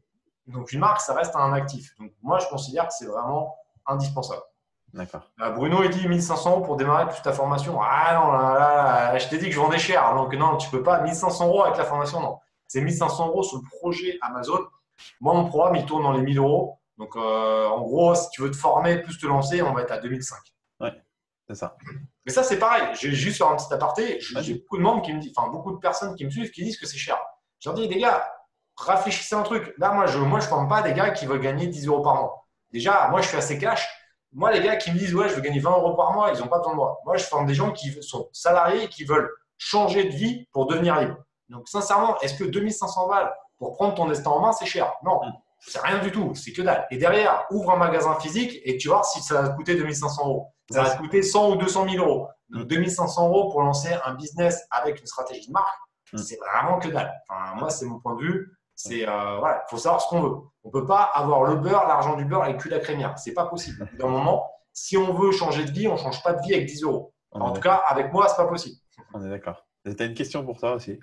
Donc, une marque, ça reste un actif. Donc, moi, je considère que c'est vraiment indispensable. D'accord. Euh, Bruno, il dit mille cinq cents euros pour démarrer plus ta formation. Ah non, là, là, là, je t'ai dit que je vendais cher. Donc, non, tu peux pas. mille cinq cents euros avec la formation, non. C'est mille cinq cents euros sur le projet Amazon. Moi, mon programme, il tourne dans les mille euros. Donc, euh, en gros, si tu veux te former, plus te lancer, on va être à deux mille cinq. Ouais, c'est ça. Mais ça, c'est pareil. Je vais juste faire un petit aparté. J'ai Vas-y. beaucoup de membres qui me disent, enfin, beaucoup de personnes qui me suivent qui disent que c'est cher. Je leur dis, les gars, réfléchissez un truc. Là, moi, je ne moi, je forme pas des gars qui veulent gagner dix euros par mois. Déjà, moi, je suis assez cash. Moi, les gars qui me disent, ouais, je veux gagner vingt euros par mois, ils n'ont pas besoin de moi. Moi, je forme des gens qui sont salariés et qui veulent changer de vie pour devenir libre. Donc, sincèrement, est-ce que deux mille cinq cents balles pour prendre ton destin en main, c'est cher? Non, c'est rien du tout. C'est que dalle. Et derrière, ouvre un magasin physique et tu vas voir si ça va te coûter deux mille cinq cents euros. Ça va te coûter cent ou deux cent mille euros. Donc, deux mille cinq cents euros pour lancer un business avec une stratégie de marque, c'est vraiment que dalle. Enfin, moi, c'est mon point de vue. C'est euh, voilà, faut savoir ce qu'on veut. On peut pas avoir le beurre, l'argent du beurre et le cul de la crémière. C'est pas possible. D'un moment, si on veut changer de vie, on change pas de vie avec dix euros. En tout cas, avec moi, c'est pas possible. On est d'accord. Tu as une question pour toi aussi?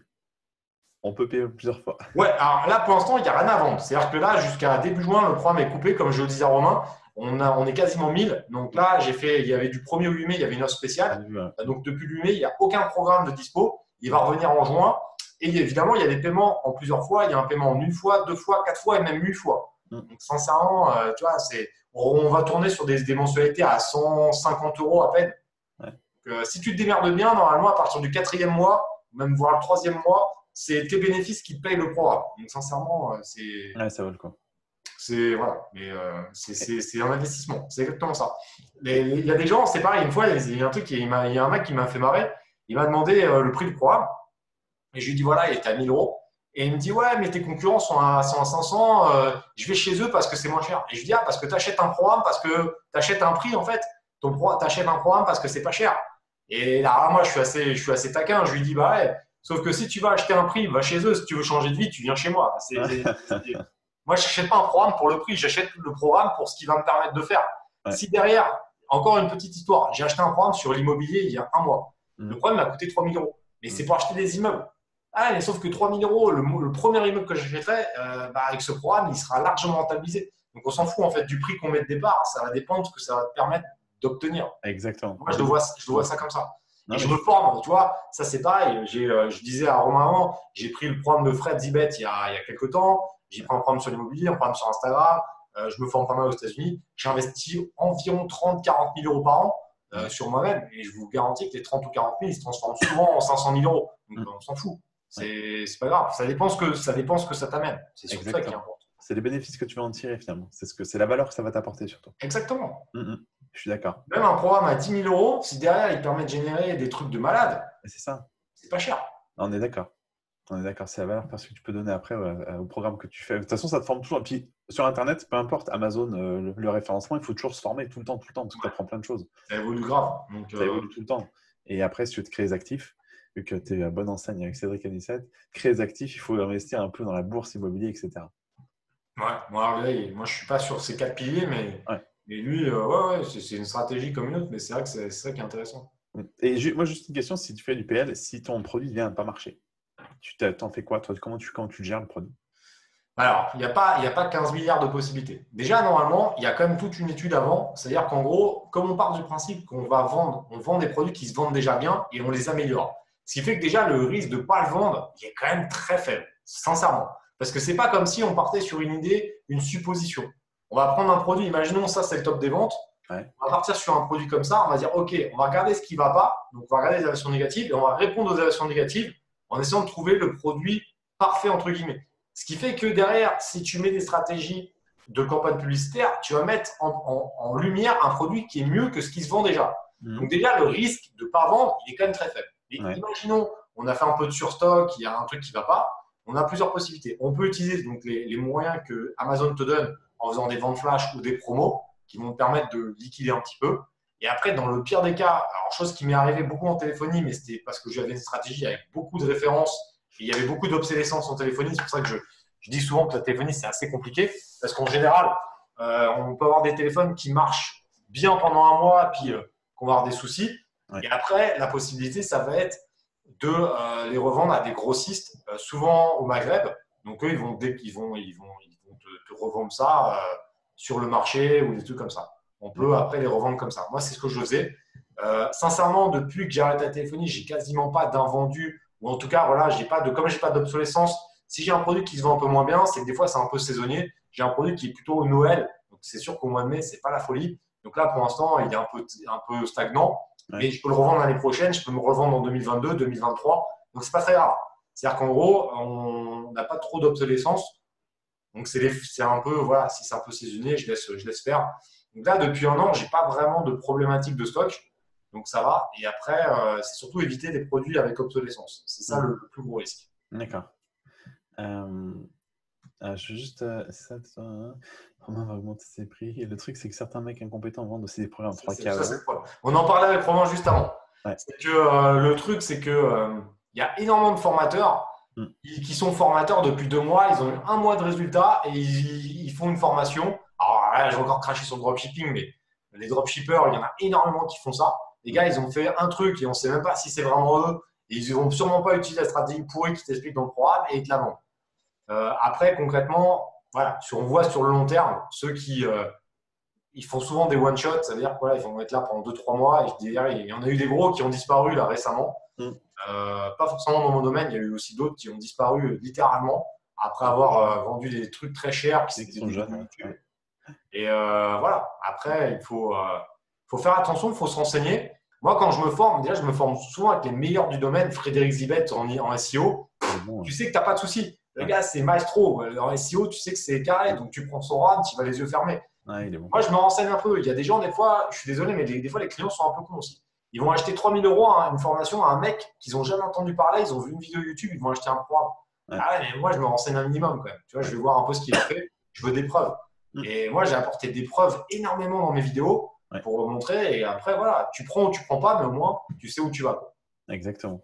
On peut payer plusieurs fois. Ouais, alors là, pour l'instant, il n'y a rien à vendre. C'est-à-dire que là, jusqu'à début juin, le programme est coupé, comme je le disais à Romain. On, a, on est quasiment mille. Donc là, j'ai fait, il y avait du premier au huit mai, il y avait une offre spéciale. Donc depuis le huit mai, il n'y a aucun programme de dispo. Il va revenir en juin. Et évidemment, il y a des paiements en plusieurs fois. Il y a un paiement en une fois, deux fois, quatre fois et même huit fois. Donc sincèrement, euh, tu vois, c'est, on va tourner sur des, des mensualités à cent cinquante euros à peine. Ouais. Donc, euh, si tu te démerdes bien, normalement, à partir du quatrième mois, même voire le troisième mois, c'est tes bénéfices qui te payent le programme. Donc, sincèrement, c'est. Ouais, ça vaut le coup. C'est voilà, mais euh, c'est un investissement. C'est exactement ça. Il y a des gens, c'est pareil. Une fois, il y a un truc, il, il y a un mec qui m'a fait marrer. Il m'a demandé euh, le prix du programme. Et je lui ai dit, voilà, il était à mille euros. Et il me dit, ouais, mais tes concurrents sont à, sont à cinq cents. Euh, je vais chez eux parce que c'est moins cher. Et je lui dis, ah, parce que tu achètes un programme, parce que tu achètes un prix, en fait. Tu achètes un programme parce que c'est pas cher. Et là, moi, je suis assez, je suis assez taquin. Je lui dis, bah ouais. Sauf que si tu vas acheter un prix, va chez eux. Si tu veux changer de vie, tu viens chez moi. C'est, c'est, c'est... Moi, je n'achète pas un programme pour le prix. J'achète le programme pour ce qu'il va me permettre de faire. Ouais. Si derrière, encore une petite histoire, j'ai acheté un programme sur l'immobilier il y a un mois. Mmh. Le programme m'a coûté trois mille euros. Mais mmh. c'est pour acheter des immeubles. Ah, mais sauf que trois mille euros, le, le premier immeuble que j'achèterai, euh, bah, avec ce programme, il sera largement rentabilisé. Donc, on s'en fout en fait du prix qu'on met de départ. Ça va dépendre de ce que ça va te permettre d'obtenir. Exactement. Moi, je le vois, je le vois ça comme ça. Non, et je me forme, tu vois, ça c'est pareil. Euh, je disais à Romain avant, j'ai pris le programme de Fred Zibet il y a, il y a quelques temps. J'ai pris un programme sur l'immobilier, un programme sur Instagram. Euh, je me forme pas mal aux États-Unis. J'ai investi environ trente à quarante mille euros par an euh, sur moi-même. Et je vous garantis que les trente ou quarante mille, ils se transforment souvent en cinq cent mille euros. Donc, mmh. on s'en fout. C'est pas grave. Ça dépend ce que ça, dépend ce que ça t'amène. C'est surtout ça qui importe. C'est les bénéfices que tu vas en tirer finalement. C'est ce que, c'est la valeur que ça va t'apporter surtout. Exactement. Mmh. Je suis d'accord. Même un programme à dix mille euros, si derrière il permet de générer des trucs de malade, c'est ça. C'est pas cher. On est d'accord. On est d'accord. C'est la valeur parce que tu peux donner après euh, au programme que tu fais. De toute façon, ça te forme toujours. Et puis sur Internet, peu importe, Amazon, euh, le, le référencement, il faut toujours se former tout le temps, tout le temps, parce que ouais. tu apprends plein de choses. Ça évolue grave. Donc, ça euh... évolue tout le temps. Et après, si tu veux te créer des actifs, vu que tu es à bonne enseigne avec Cédric Anissette, créer des actifs, il faut investir un peu dans la bourse immobilière, et cetera. Ouais, moi, là, moi je suis pas sur ces quatre piliers, mais. Ouais. Et lui, euh, ouais, ouais c'est une stratégie comme une autre, mais c'est vrai que c'est ça qui est intéressant. Et ju moi, juste une question, si tu fais du P L, si ton produit ne vient pas marcher, tu t'en fais quoi toi? Comment tu, comment tu gères le produit? Alors, il n'y a, a pas quinze milliards de possibilités. Déjà, normalement, il y a quand même toute une étude avant. C'est-à-dire qu'en gros, comme on part du principe qu'on va vendre, on vend des produits qui se vendent déjà bien et on les améliore. Ce qui fait que déjà, le risque de ne pas le vendre, il est quand même très faible, sincèrement. Parce que ce n'est pas comme si on partait sur une idée, une supposition. On va prendre un produit, imaginons ça, c'est le top des ventes. Ouais. On va partir sur un produit comme ça, on va dire, OK, on va regarder ce qui ne va pas, donc on va regarder les évaluations négatives et on va répondre aux évaluations négatives en essayant de trouver le produit parfait, entre guillemets. Ce qui fait que derrière, si tu mets des stratégies de campagne publicitaire, tu vas mettre en, en, en lumière un produit qui est mieux que ce qui se vend déjà. Mmh. Donc déjà, le risque de ne pas vendre, il est quand même très faible. Et ouais. Imaginons, on a fait un peu de surstock, il y a un truc qui ne va pas, on a plusieurs possibilités. On peut utiliser donc, les, les moyens que Amazon te donne en faisant des ventes flash ou des promos qui vont te permettre de liquider un petit peu. Et après, dans le pire des cas, alors chose qui m'est arrivée beaucoup en téléphonie, mais c'était parce que j'avais une stratégie avec beaucoup de références et il y avait beaucoup d'obsolescence en téléphonie. C'est pour ça que je, je dis souvent que la téléphonie, c'est assez compliqué parce qu'en général, euh, on peut avoir des téléphones qui marchent bien pendant un mois et puis euh, qu'on va avoir des soucis. Ouais. Et après, la possibilité, ça va être de euh, les revendre à des grossistes, euh, souvent au Maghreb. Donc, eux, ils vont, ils vont, ils vont, ils vont te de, de revendre ça euh, sur le marché ou des trucs comme ça. On peut après les revendre comme ça. Moi, c'est ce que je faisais. Euh, sincèrement, depuis que j'ai arrêté la téléphonie, j'ai quasiment pas d'invendu, ou en tout cas, voilà, j'ai pas de, comme j'ai pas d'obsolescence, si j'ai un produit qui se vend un peu moins bien, c'est que des fois, c'est un peu saisonnier. J'ai un produit qui est plutôt Noël, donc c'est sûr qu'au mois de mai, c'est pas la folie. Donc là, pour l'instant, il est un peu, un peu stagnant, Ouais. mais je peux le revendre l'année prochaine, je peux me revendre en deux mille vingt-deux, deux mille vingt-trois, donc c'est pas très grave. C'est-à-dire qu'en gros, on n'a pas trop d'obsolescence. Donc, c'est, les, c'est un peu, voilà, si c'est un peu saisonnier, je laisse, je laisse faire. Donc là, depuis un an, je n'ai pas vraiment de problématique de stock. Donc, ça va. Et après, euh, c'est surtout éviter des produits avec obsolescence. C'est ça mmh. le, le plus gros risque. D'accord. Euh, euh, je veux juste. Euh, ça, ça, Romain va augmenter ses prix. Et le truc, c'est que certains mecs incompétents vendent aussi des programmes trois K. Ça, c'est le problème. On en parlait avec Romain juste avant. Ouais. C'est que euh, le truc, c'est qu'il euh, y a énormément de formateurs mmh. qui, qui sont formateurs depuis deux mois. Ils ont eu un mois de résultats et ils, ils font une formation. Alors là, je vais encore cracher sur le dropshipping, mais les dropshippers, il y en a énormément qui font ça. Les gars, ils ont fait un truc et on ne sait même pas si c'est vraiment eux. Et ils ne vont sûrement pas utiliser la stratégie pourrie qui t'explique dans le programme et ils te la vendent. Euh, après, concrètement, voilà, on voit sur le long terme, ceux qui euh, ils font souvent des one-shots, ça veut dire qu'ils vont être là pendant deux trois mois. Et je dirais, il y en a eu des gros qui ont disparu là récemment. Mm. Euh, pas forcément dans mon domaine, il y a eu aussi d'autres qui ont disparu littéralement après avoir euh, vendu des trucs très chers. Qui, qui sont jeunes. Ouais. Et euh, voilà, après, il faut, euh, faut faire attention, il faut se renseigner. Moi, quand je me forme, déjà, je me forme souvent avec les meilleurs du domaine. Frédéric Zibet en, en S E O. Bon, tu ouais. sais que tu n'as pas de souci. Le ouais. gars, c'est maestro. En S E O, tu sais que c'est carré. Donc, tu prends son RAM, tu vas les yeux fermés. Ouais, il est bon. Moi, je me renseigne un peu. Il y a des gens, des fois, je suis désolé, mais des, des fois, les clients sont un peu cons aussi. Ils vont acheter trois mille euros hein, une formation à un mec qu'ils n'ont jamais entendu parler. Ils ont vu une vidéo YouTube, ils vont acheter un programme. Ouais. Ah ouais, mais moi, je me renseigne un minimum quand même. Tu vois, je vais voir un peu ce qu'il a fait. Je veux des preuves. Mmh. Et moi, j'ai apporté des preuves énormément dans mes vidéos ouais. pour montrer. Et après, voilà, tu prends ou tu prends pas, mais au moins, tu sais où tu vas. Quoi. Exactement.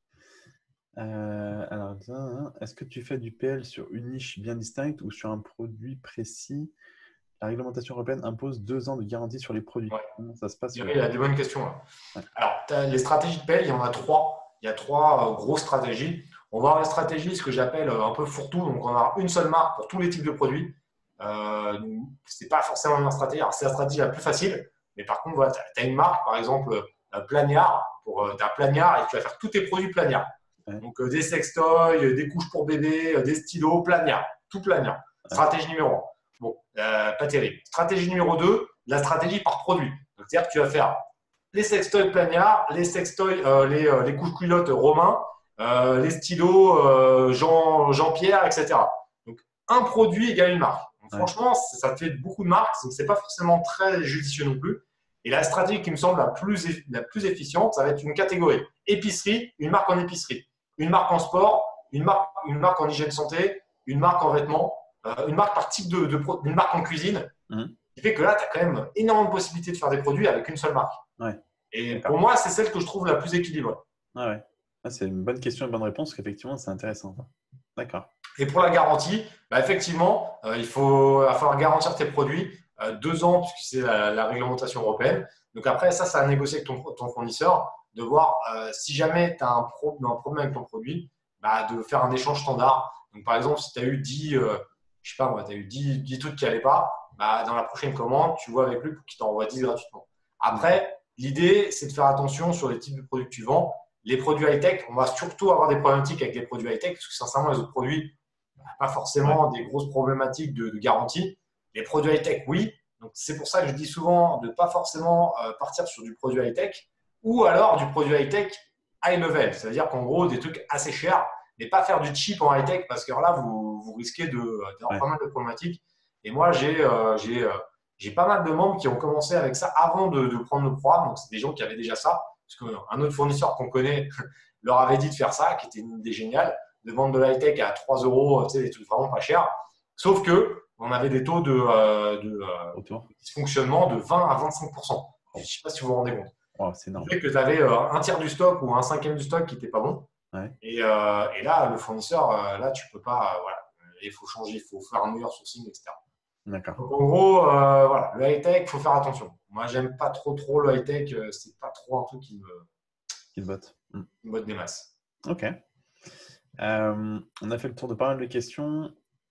Euh, alors, est-ce que tu fais du P L sur une niche bien distincte ou sur un produit précis? La réglementation européenne impose deux ans de garantie sur les produits. Ouais. Comment ça se passe? Il y a des bonnes questions. Là. Ouais. Alors, les stratégies de P L, il y en a trois. Il y a trois euh, grosses stratégies. On va avoir une stratégie, ce que j'appelle euh, un peu fourre-tout. Donc, on va avoir une seule marque pour tous les types de produits. Euh, ce n'est pas forcément une stratégie. Alors, c'est la stratégie la plus facile. Mais par contre, voilà, tu as une marque, par exemple, euh, Plagnard. Pour, euh, tu as Plagnard et tu vas faire tous tes produits Plagnard. Ouais. Donc, euh, des sextoys, des couches pour bébé, euh, des stylos, Plagnard. Tout Plagnard. Ouais. Stratégie numéro un. Bon, euh, pas terrible. Stratégie numéro deux, la stratégie par produit. C'est-à-dire que tu vas faire les sextoys Plagnard, les sextoys, euh, les, euh, les couches culottes Romain, euh, les stylos euh, Jean, Jean-Pierre, et cetera. Donc, un produit égale une marque. Donc, ouais. Franchement, ça te fait beaucoup de marques, donc ce n'est pas forcément très judicieux non plus. Et la stratégie qui me semble la plus, la plus efficiente, ça va être une catégorie épicerie, une marque en épicerie, une marque en sport, une marque, une marque en hygiène santé, une marque en vêtements, euh, une marque par type de, de une marque en cuisine. Mmh. Qui fait que là, tu as quand même énormément de possibilités de faire des produits avec une seule marque. Ouais. Et D'accord. Pour moi, c'est celle que je trouve la plus équilibrée. Ah ouais. Ah, c'est une bonne question, une bonne réponse, qu'effectivement, c'est intéressant. D'accord. Et pour la garantie, bah, effectivement, euh, il faut, il va falloir garantir tes produits euh, deux ans, puisque c'est la, la réglementation européenne. Donc après, ça, ça a négocié avec ton, ton fournisseur, de voir euh, si jamais tu as un, pro, un problème avec ton produit, bah, de faire un échange standard. Donc par exemple, si tu as eu dix, euh, je sais pas moi, tu as eu dix, dix trucs qui n'allaient pas, bah, dans la prochaine commande, tu vois avec lui pour qu'il t'envoie dix gratuitement. Après, l'idée, c'est de faire attention sur les types de produits que tu vends. Les produits high-tech, on va surtout avoir des problématiques avec les produits high-tech, parce que sincèrement, les autres produits, pas forcément ouais. des grosses problématiques de, de garantie. Les produits high-tech, oui. Donc, c'est pour ça que je dis souvent de ne pas forcément euh, partir sur du produit high-tech ou alors du produit high-tech high-level. C'est-à-dire qu'en gros, des trucs assez chers, mais pas faire du cheap en high-tech parce que là, vous, vous risquez d'avoir ouais. pas mal de problématiques. Et moi, j'ai euh, j'ai euh, j'ai pas mal de membres qui ont commencé avec ça avant de, de prendre le programme. Donc, c'est des gens qui avaient déjà ça. Parce qu'un autre fournisseur qu'on connaît leur avait dit de faire ça, qui était une idée géniale, de vendre de l'high-tech à trois euros, tu sais, des trucs vraiment pas chers. Sauf qu'on avait des taux de, euh, de euh, dysfonctionnement de vingt à vingt-cinq pour cent. Je ne sais pas si vous vous rendez compte. Oh, c'est énorme. C'est que tu avais euh, un tiers du stock ou un cinquième du stock qui n'était pas bon. Ouais. Et, euh, et là, le fournisseur, euh, là, tu ne peux pas. Euh, voilà. Il faut changer, il faut faire un meilleur sourcing, et cetera. D'accord. Donc, en gros, euh, voilà, le high-tech, il faut faire attention. Moi, j'aime pas trop, trop le high-tech. Euh, c'est pas trop un truc qui me, qui me botte. Qui me botte des masses. Ok. Euh, on a fait le tour de pas mal de questions.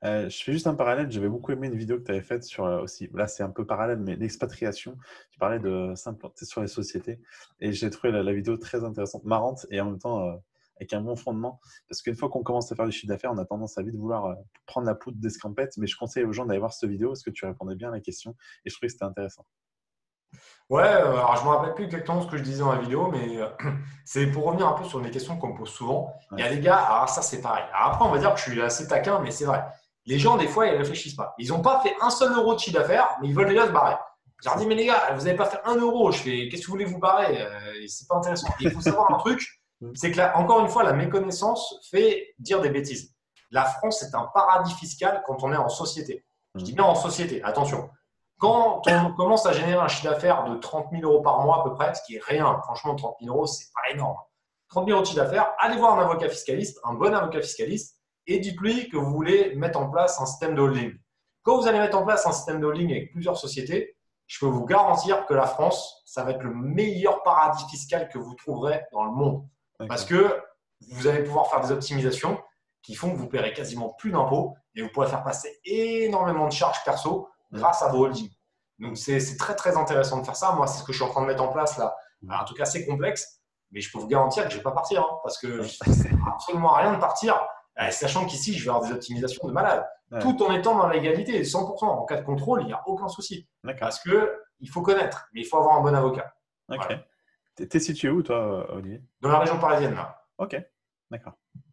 Euh, je fais juste un parallèle. J'avais beaucoup aimé une vidéo que tu avais faite sur euh, aussi. Là, c'est un peu parallèle, mais l'expatriation. Tu parlais de s'implanter sur les sociétés. Et j'ai trouvé la, la vidéo très intéressante, marrante et en même temps euh, avec un bon fondement. Parce qu'une fois qu'on commence à faire du chiffre d'affaires, on a tendance à vite vouloir euh, prendre la poudre d'escampette. Mais je conseille aux gens d'aller voir cette vidéo parce que tu répondais bien à la question. Et je trouvais que c'était intéressant. Ouais, euh, alors je me rappelle plus exactement ce que je disais dans la vidéo, mais euh, c'est pour revenir un peu sur les questions qu'on me pose souvent. Il y Ouais. a des gars, alors ça c'est pareil. Alors après, on va dire que je suis assez taquin, mais c'est vrai. Les gens, des fois, ils réfléchissent pas. Ils n'ont pas fait un seul euro de chiffre d'affaires, mais ils veulent déjà se barrer. Je leur dis, mais les gars, vous n'avez pas fait un euro. Je fais, qu'est-ce que vous voulez vous barrer? Euh, C'est pas intéressant. Et il faut savoir un truc, Mm. c'est que là, encore une fois, la méconnaissance fait dire des bêtises. La France est un paradis fiscal quand on est en société. Je dis Mm. bien en société, attention. Quand on commence à générer un chiffre d'affaires de trente mille euros par mois à peu près, ce qui est rien, franchement, trente mille euros, c'est pas énorme. trente mille euros de chiffre d'affaires, allez voir un avocat fiscaliste, un bon avocat fiscaliste, et dites-lui que vous voulez mettre en place un système de holding. Quand vous allez mettre en place un système de holding avec plusieurs sociétés, je peux vous garantir que la France, ça va être le meilleur paradis fiscal que vous trouverez dans le monde. Parce D'accord. que vous allez pouvoir faire des optimisations qui font que vous paierez quasiment plus d'impôts et vous pourrez faire passer énormément de charges perso Mm. grâce à vos holdings. Donc, c'est c'est très, très intéressant de faire ça. Moi, c'est ce que je suis en train de mettre en place là. Alors, en tout cas, c'est complexe, mais je peux vous garantir que je ne vais pas partir hein, parce que Ouais. ça ne sert absolument à rien de partir, euh, sachant qu'ici, je vais avoir des optimisations de malade, Ouais. tout en étant dans l'égalité, cent pour cent. En cas de contrôle, il n'y a aucun souci. D'accord. Parce qu'il faut connaître, mais il faut avoir un bon avocat. Ok. Voilà. T'es t'es situé où, toi, Olivier? Dans la région parisienne, là. Ok. D'accord.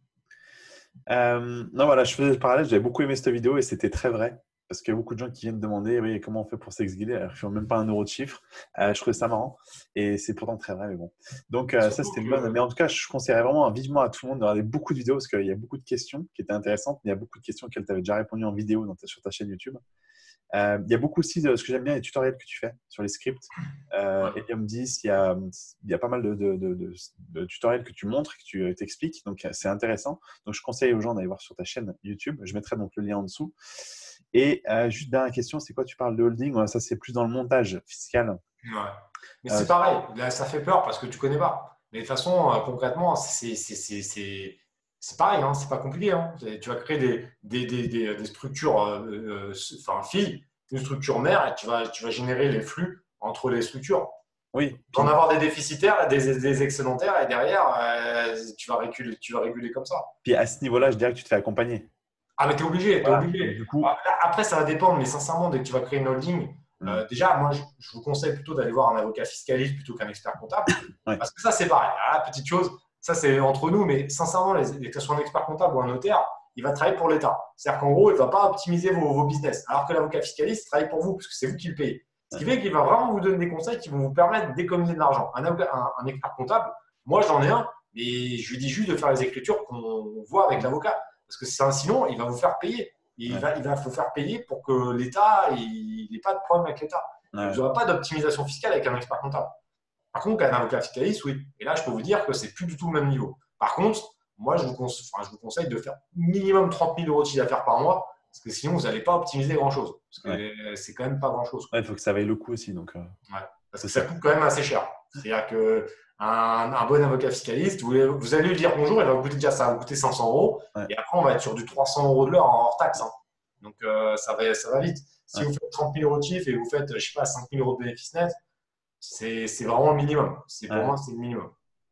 Euh, non, voilà, je faisais le parallèle. J'avais beaucoup aimé cette vidéo et c'était très vrai. Parce qu'il y a beaucoup de gens qui viennent demander oui, comment on fait pour s'exguider alors qu'ils ne font même pas un euro de chiffre. Euh, je trouvais ça marrant et c'est pourtant très vrai, mais bon. Donc, euh, ça, Surtout c'était une bonne. que Mais en tout cas, je conseillerais vraiment vivement à tout le monde de regarder beaucoup de vidéos parce qu'il y a beaucoup de questions qui étaient intéressantes. Mais il y a beaucoup de questions auxquelles tu avais déjà répondu en vidéo dans ta- sur ta chaîne YouTube. Euh, il y a beaucoup aussi de ce que j'aime bien, les tutoriels que tu fais sur les scripts. Euh, ouais. Helium dix, il y a, il y a pas mal de, de, de, de- de tutoriels que tu montres, que tu t'expliques. Donc, c'est intéressant. Donc, je conseille aux gens d'aller voir sur ta chaîne YouTube. Je mettrai donc le lien en dessous. Et euh, juste dernière question, c'est quoi? Tu parles de holding? Ouais, ça, c'est plus dans le montage fiscal. Ouais. Mais Euh, c'est pareil, là, ça fait peur parce que tu connais pas. Mais de toute façon, euh, concrètement, c'est c'est- c'est- c'est- c'est pareil, hein, c'est pas compliqué. Hein. C'est- Tu vas créer des, des, des, des, des structures, euh, euh, enfin, filles, une structure mère, et tu vas, tu vas générer les flux entre les structures. oui. Tu vas Puis, en avoir des déficitaires, des, des excédentaires, et derrière, euh, tu, vas réguler, tu vas réguler comme ça. puis à ce niveau-là, je dirais que tu te fais accompagner. Ah, mais t'es obligé, t'es Voilà. Donc, obligé. du coup, Ah, là, après, ça va dépendre, mais sincèrement, dès que tu vas créer une holding, hmm, euh, déjà, moi, je, je vous conseille plutôt d'aller voir un avocat fiscaliste plutôt qu'un expert comptable. ouais, Parce que ça, c'est pareil. Ah, petite chose, ça, c'est entre nous, mais sincèrement, les, que ce soit un expert comptable ou un notaire, il va travailler pour l'État. C'est-à-dire qu'en gros, il ne va pas optimiser vos, vos business. Alors que l'avocat fiscaliste travaille pour vous, parce que c'est vous qui le payez. Ce qui ouais, fait qu'il va vraiment vous donner des conseils qui vont vous permettre d'économiser de l'argent. Un, avocat- un, un expert comptable, moi, j'en ai un, mais je lui dis juste de faire les écritures qu'on voit avec l'avocat. Parce que c'est un- sinon, il va vous faire payer. Il ouais, va, il va vous faire payer pour que l'État n'ait pas de problème avec l'État. Et vous ouais, n'aurez pas d'optimisation fiscale avec un expert comptable. Par contre, un avocat fiscaliste, oui. Et là, je peux vous dire que c'est plus du tout le même niveau. Par contre, moi, je vous, conseille, enfin, je vous conseille de faire minimum trente mille euros de chiffre d'affaires par mois, parce que sinon, vous n'allez pas optimiser grand-chose. Parce ouais. que c'est quand même pas grand-chose. Ouais, il faut que ça vaille le coup aussi. Donc, euh, Ouais. Parce c'est que ça ça. coûte quand même assez cher. C'est-à-dire qu'un un bon avocat fiscaliste, vous, vous allez lui dire bonjour, il va vous coûter déjà ça va vous coûter cinq cents euros. Ouais, Et après, on va être sur du trois cents euros de l'heure en hors taxe. Hein. Donc, euh, ça, va, ça va vite. Si ouais, vous faites trente mille euros de chiffre et vous faites, je sais pas, cinq mille euros de bénéfice net, c'est c'est vraiment le minimum. C'est pour ouais. moi, c'est le minimum.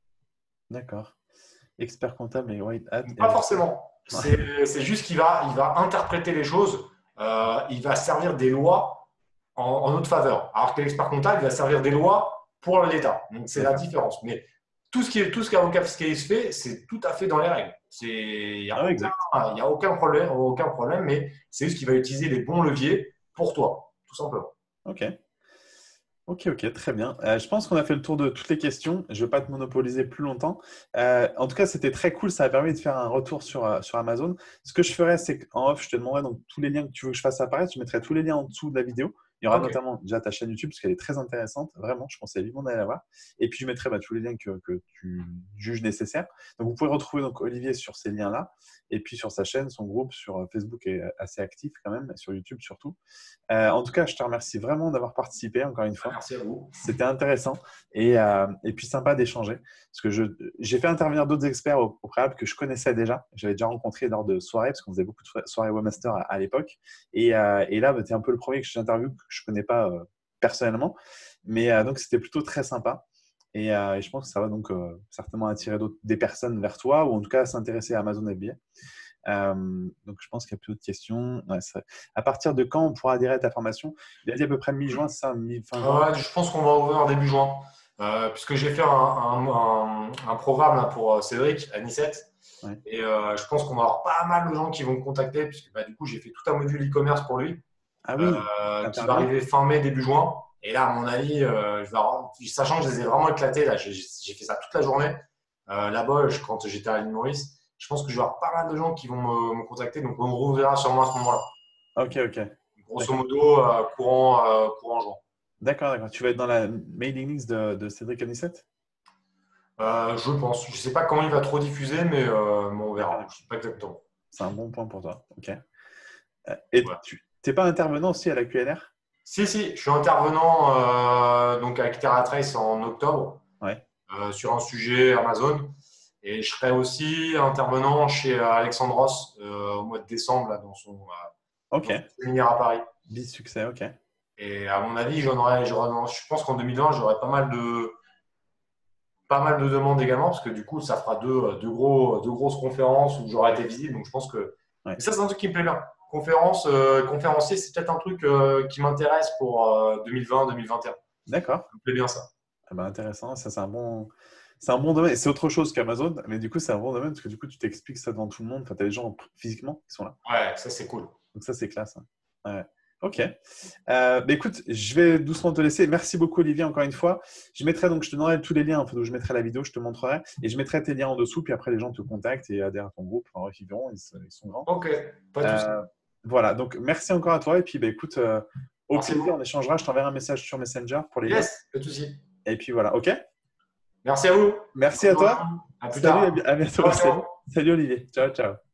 D'accord. Expert comptable et white hat. Et Pas avec- forcément. Ouais, C'est c'est juste qu'il va, il va interpréter les choses, euh, il va servir des lois en, en notre faveur. Alors que l'expert comptable, il va servir des lois pour l'État. Donc c'est la d'accord. différence. Mais tout ce qui est, tout ce qu'un avocat fiscaliste fait, c'est tout à fait dans les règles. C'est- Il n'y Ah a, ouais, aucun- exact. il y a aucun problème, aucun problème, mais c'est juste qu'il va utiliser les bons leviers pour toi, tout simplement. Ok. Ok, ok, très bien. Euh, je pense qu'on a fait le tour de toutes les questions. Je ne vais pas te monopoliser plus longtemps. Euh, en tout cas, c'était très cool. Ça a permis de faire un retour sur, euh, sur Amazon. Ce que je ferais, c'est qu'en off, je te demanderai donc tous les liens que tu veux que je fasse apparaître. Je mettrai tous les liens en dessous de la vidéo. Il y aura Ok. notamment déjà ta chaîne YouTube parce qu'elle est très intéressante. Vraiment, je conseille vivement d'aller la voir. Et puis, je mettrai bah, tous les liens que, que tu juges nécessaires. Donc, vous pouvez retrouver donc, Olivier sur ces liens-là. Et puis, sur sa chaîne, son groupe sur Facebook est assez actif quand même, sur YouTube surtout. Euh, en tout cas, je te remercie vraiment d'avoir participé encore une fois. Merci à vous. C'était intéressant et, euh, et puis sympa d'échanger. Parce que je, j'ai fait intervenir d'autres experts au, au préalable que je connaissais déjà. J'avais déjà rencontré lors de soirées, parce qu'on faisait beaucoup de soirées webmaster à, à l'époque. Et, euh, et là, bah, tu es un peu le premier que j'interviewe que je ne connais pas euh, personnellement. Mais euh, donc, c'était plutôt très sympa. Et, euh, et je pense que ça va donc euh, certainement attirer des personnes vers toi ou en tout cas s'intéresser à Amazon F B A. Euh, donc, je pense qu'il y a plus d'autres questions. Ouais, ça... À partir de quand on pourra adhérer à ta formation? Il a dit à peu près mi-juin, c'est ça, mi-fin juin? Ouais, je pense qu'on va ouvrir début juin. Euh, puisque j'ai fait un, un, un, un programme là, pour euh, Cédric à Nice. Ouais. Et euh, je pense qu'on va avoir pas mal de gens qui vont me contacter, puisque bah, du coup, j'ai fait tout un module e-commerce pour lui, Ah oui, euh, qui va intervenu. arriver fin mai, début juin. Et là, à mon avis, euh, je vais avoir- sachant que je les ai vraiment éclatés, là, j'ai j'ai fait ça toute la journée. Euh, là-bas, je- quand j'étais à l'île Maurice, je pense que je vais avoir pas mal de gens qui vont me, me contacter. Donc, on reverra sûrement à ce moment-là. Ok, ok. Grosso D'accord. modo, euh, courant, euh, courant juin. D'accord, d'accord. Tu vas être dans la mailing list de, de Cédric Anissette? Euh, je pense. Je ne sais pas quand il va trop diffuser, mais, euh, mais on D'accord, verra. Je d'accord. ne sais pas exactement. C'est un bon point pour toi. Ok. Euh, Et Voilà. tu n'es pas intervenant aussi à la Q L R? Si, si, je suis intervenant euh, donc avec TerraTrace en octobre Ouais. euh, sur un sujet Amazon. Et je serai aussi intervenant chez euh, Alexandros euh, au mois de décembre là, dans, son, euh, Ok. dans son séminaire à Paris. Bis succès, ok. Et à mon avis, j'en aurai, j'aurai- je pense qu'en deux mille vingt, j'aurai pas mal de, pas mal de demandes également, parce que du coup, ça fera deux, deux, gros, deux grosses conférences où j'aurai été visible. Donc, je pense que. Ouais. Et ça, c'est un truc qui me plaît bien. Conférence, euh, conférencier, c'est peut-être un truc euh, qui m'intéresse pour euh, deux mille vingt deux mille vingt et un. D'accord. Ça me plaît bien ça. Ah ben, intéressant. Ça, c'est un bon, c'est un bon domaine. C'est autre chose qu'Amazon, mais du coup, c'est un bon domaine parce que du coup, tu t'expliques ça devant tout le monde. Enfin, tu as des gens physiquement qui sont là. Ouais, ça, c'est cool. Donc, ça, c'est classe. Hein. Ouais. Ok. Euh, bah, écoute, je vais doucement te laisser. Merci beaucoup, Olivier, encore une fois. Je mettrai donc, je te donnerai tous les liens. Enfin, donc, je mettrai la vidéo, je te montrerai. Et je mettrai tes liens en dessous. Puis après, les gens te contactent et adhèrent à ton groupe. Enfin, bref, ils verront, ils, ils sont grands. Ok, pas de souci. Euh, voilà. Donc, merci encore à toi. Et puis, bah, écoute, euh, au Merci plaisir, beaucoup. on échangera. Je t'enverrai un message sur Messenger pour les liens. Yes, pas de souci. Et puis, voilà. Ok. Merci à vous. Merci Bonne à journée. toi. À plus Salut, tard. à bientôt. Ciao, Salut. ciao. Salut, Olivier. Ciao, ciao.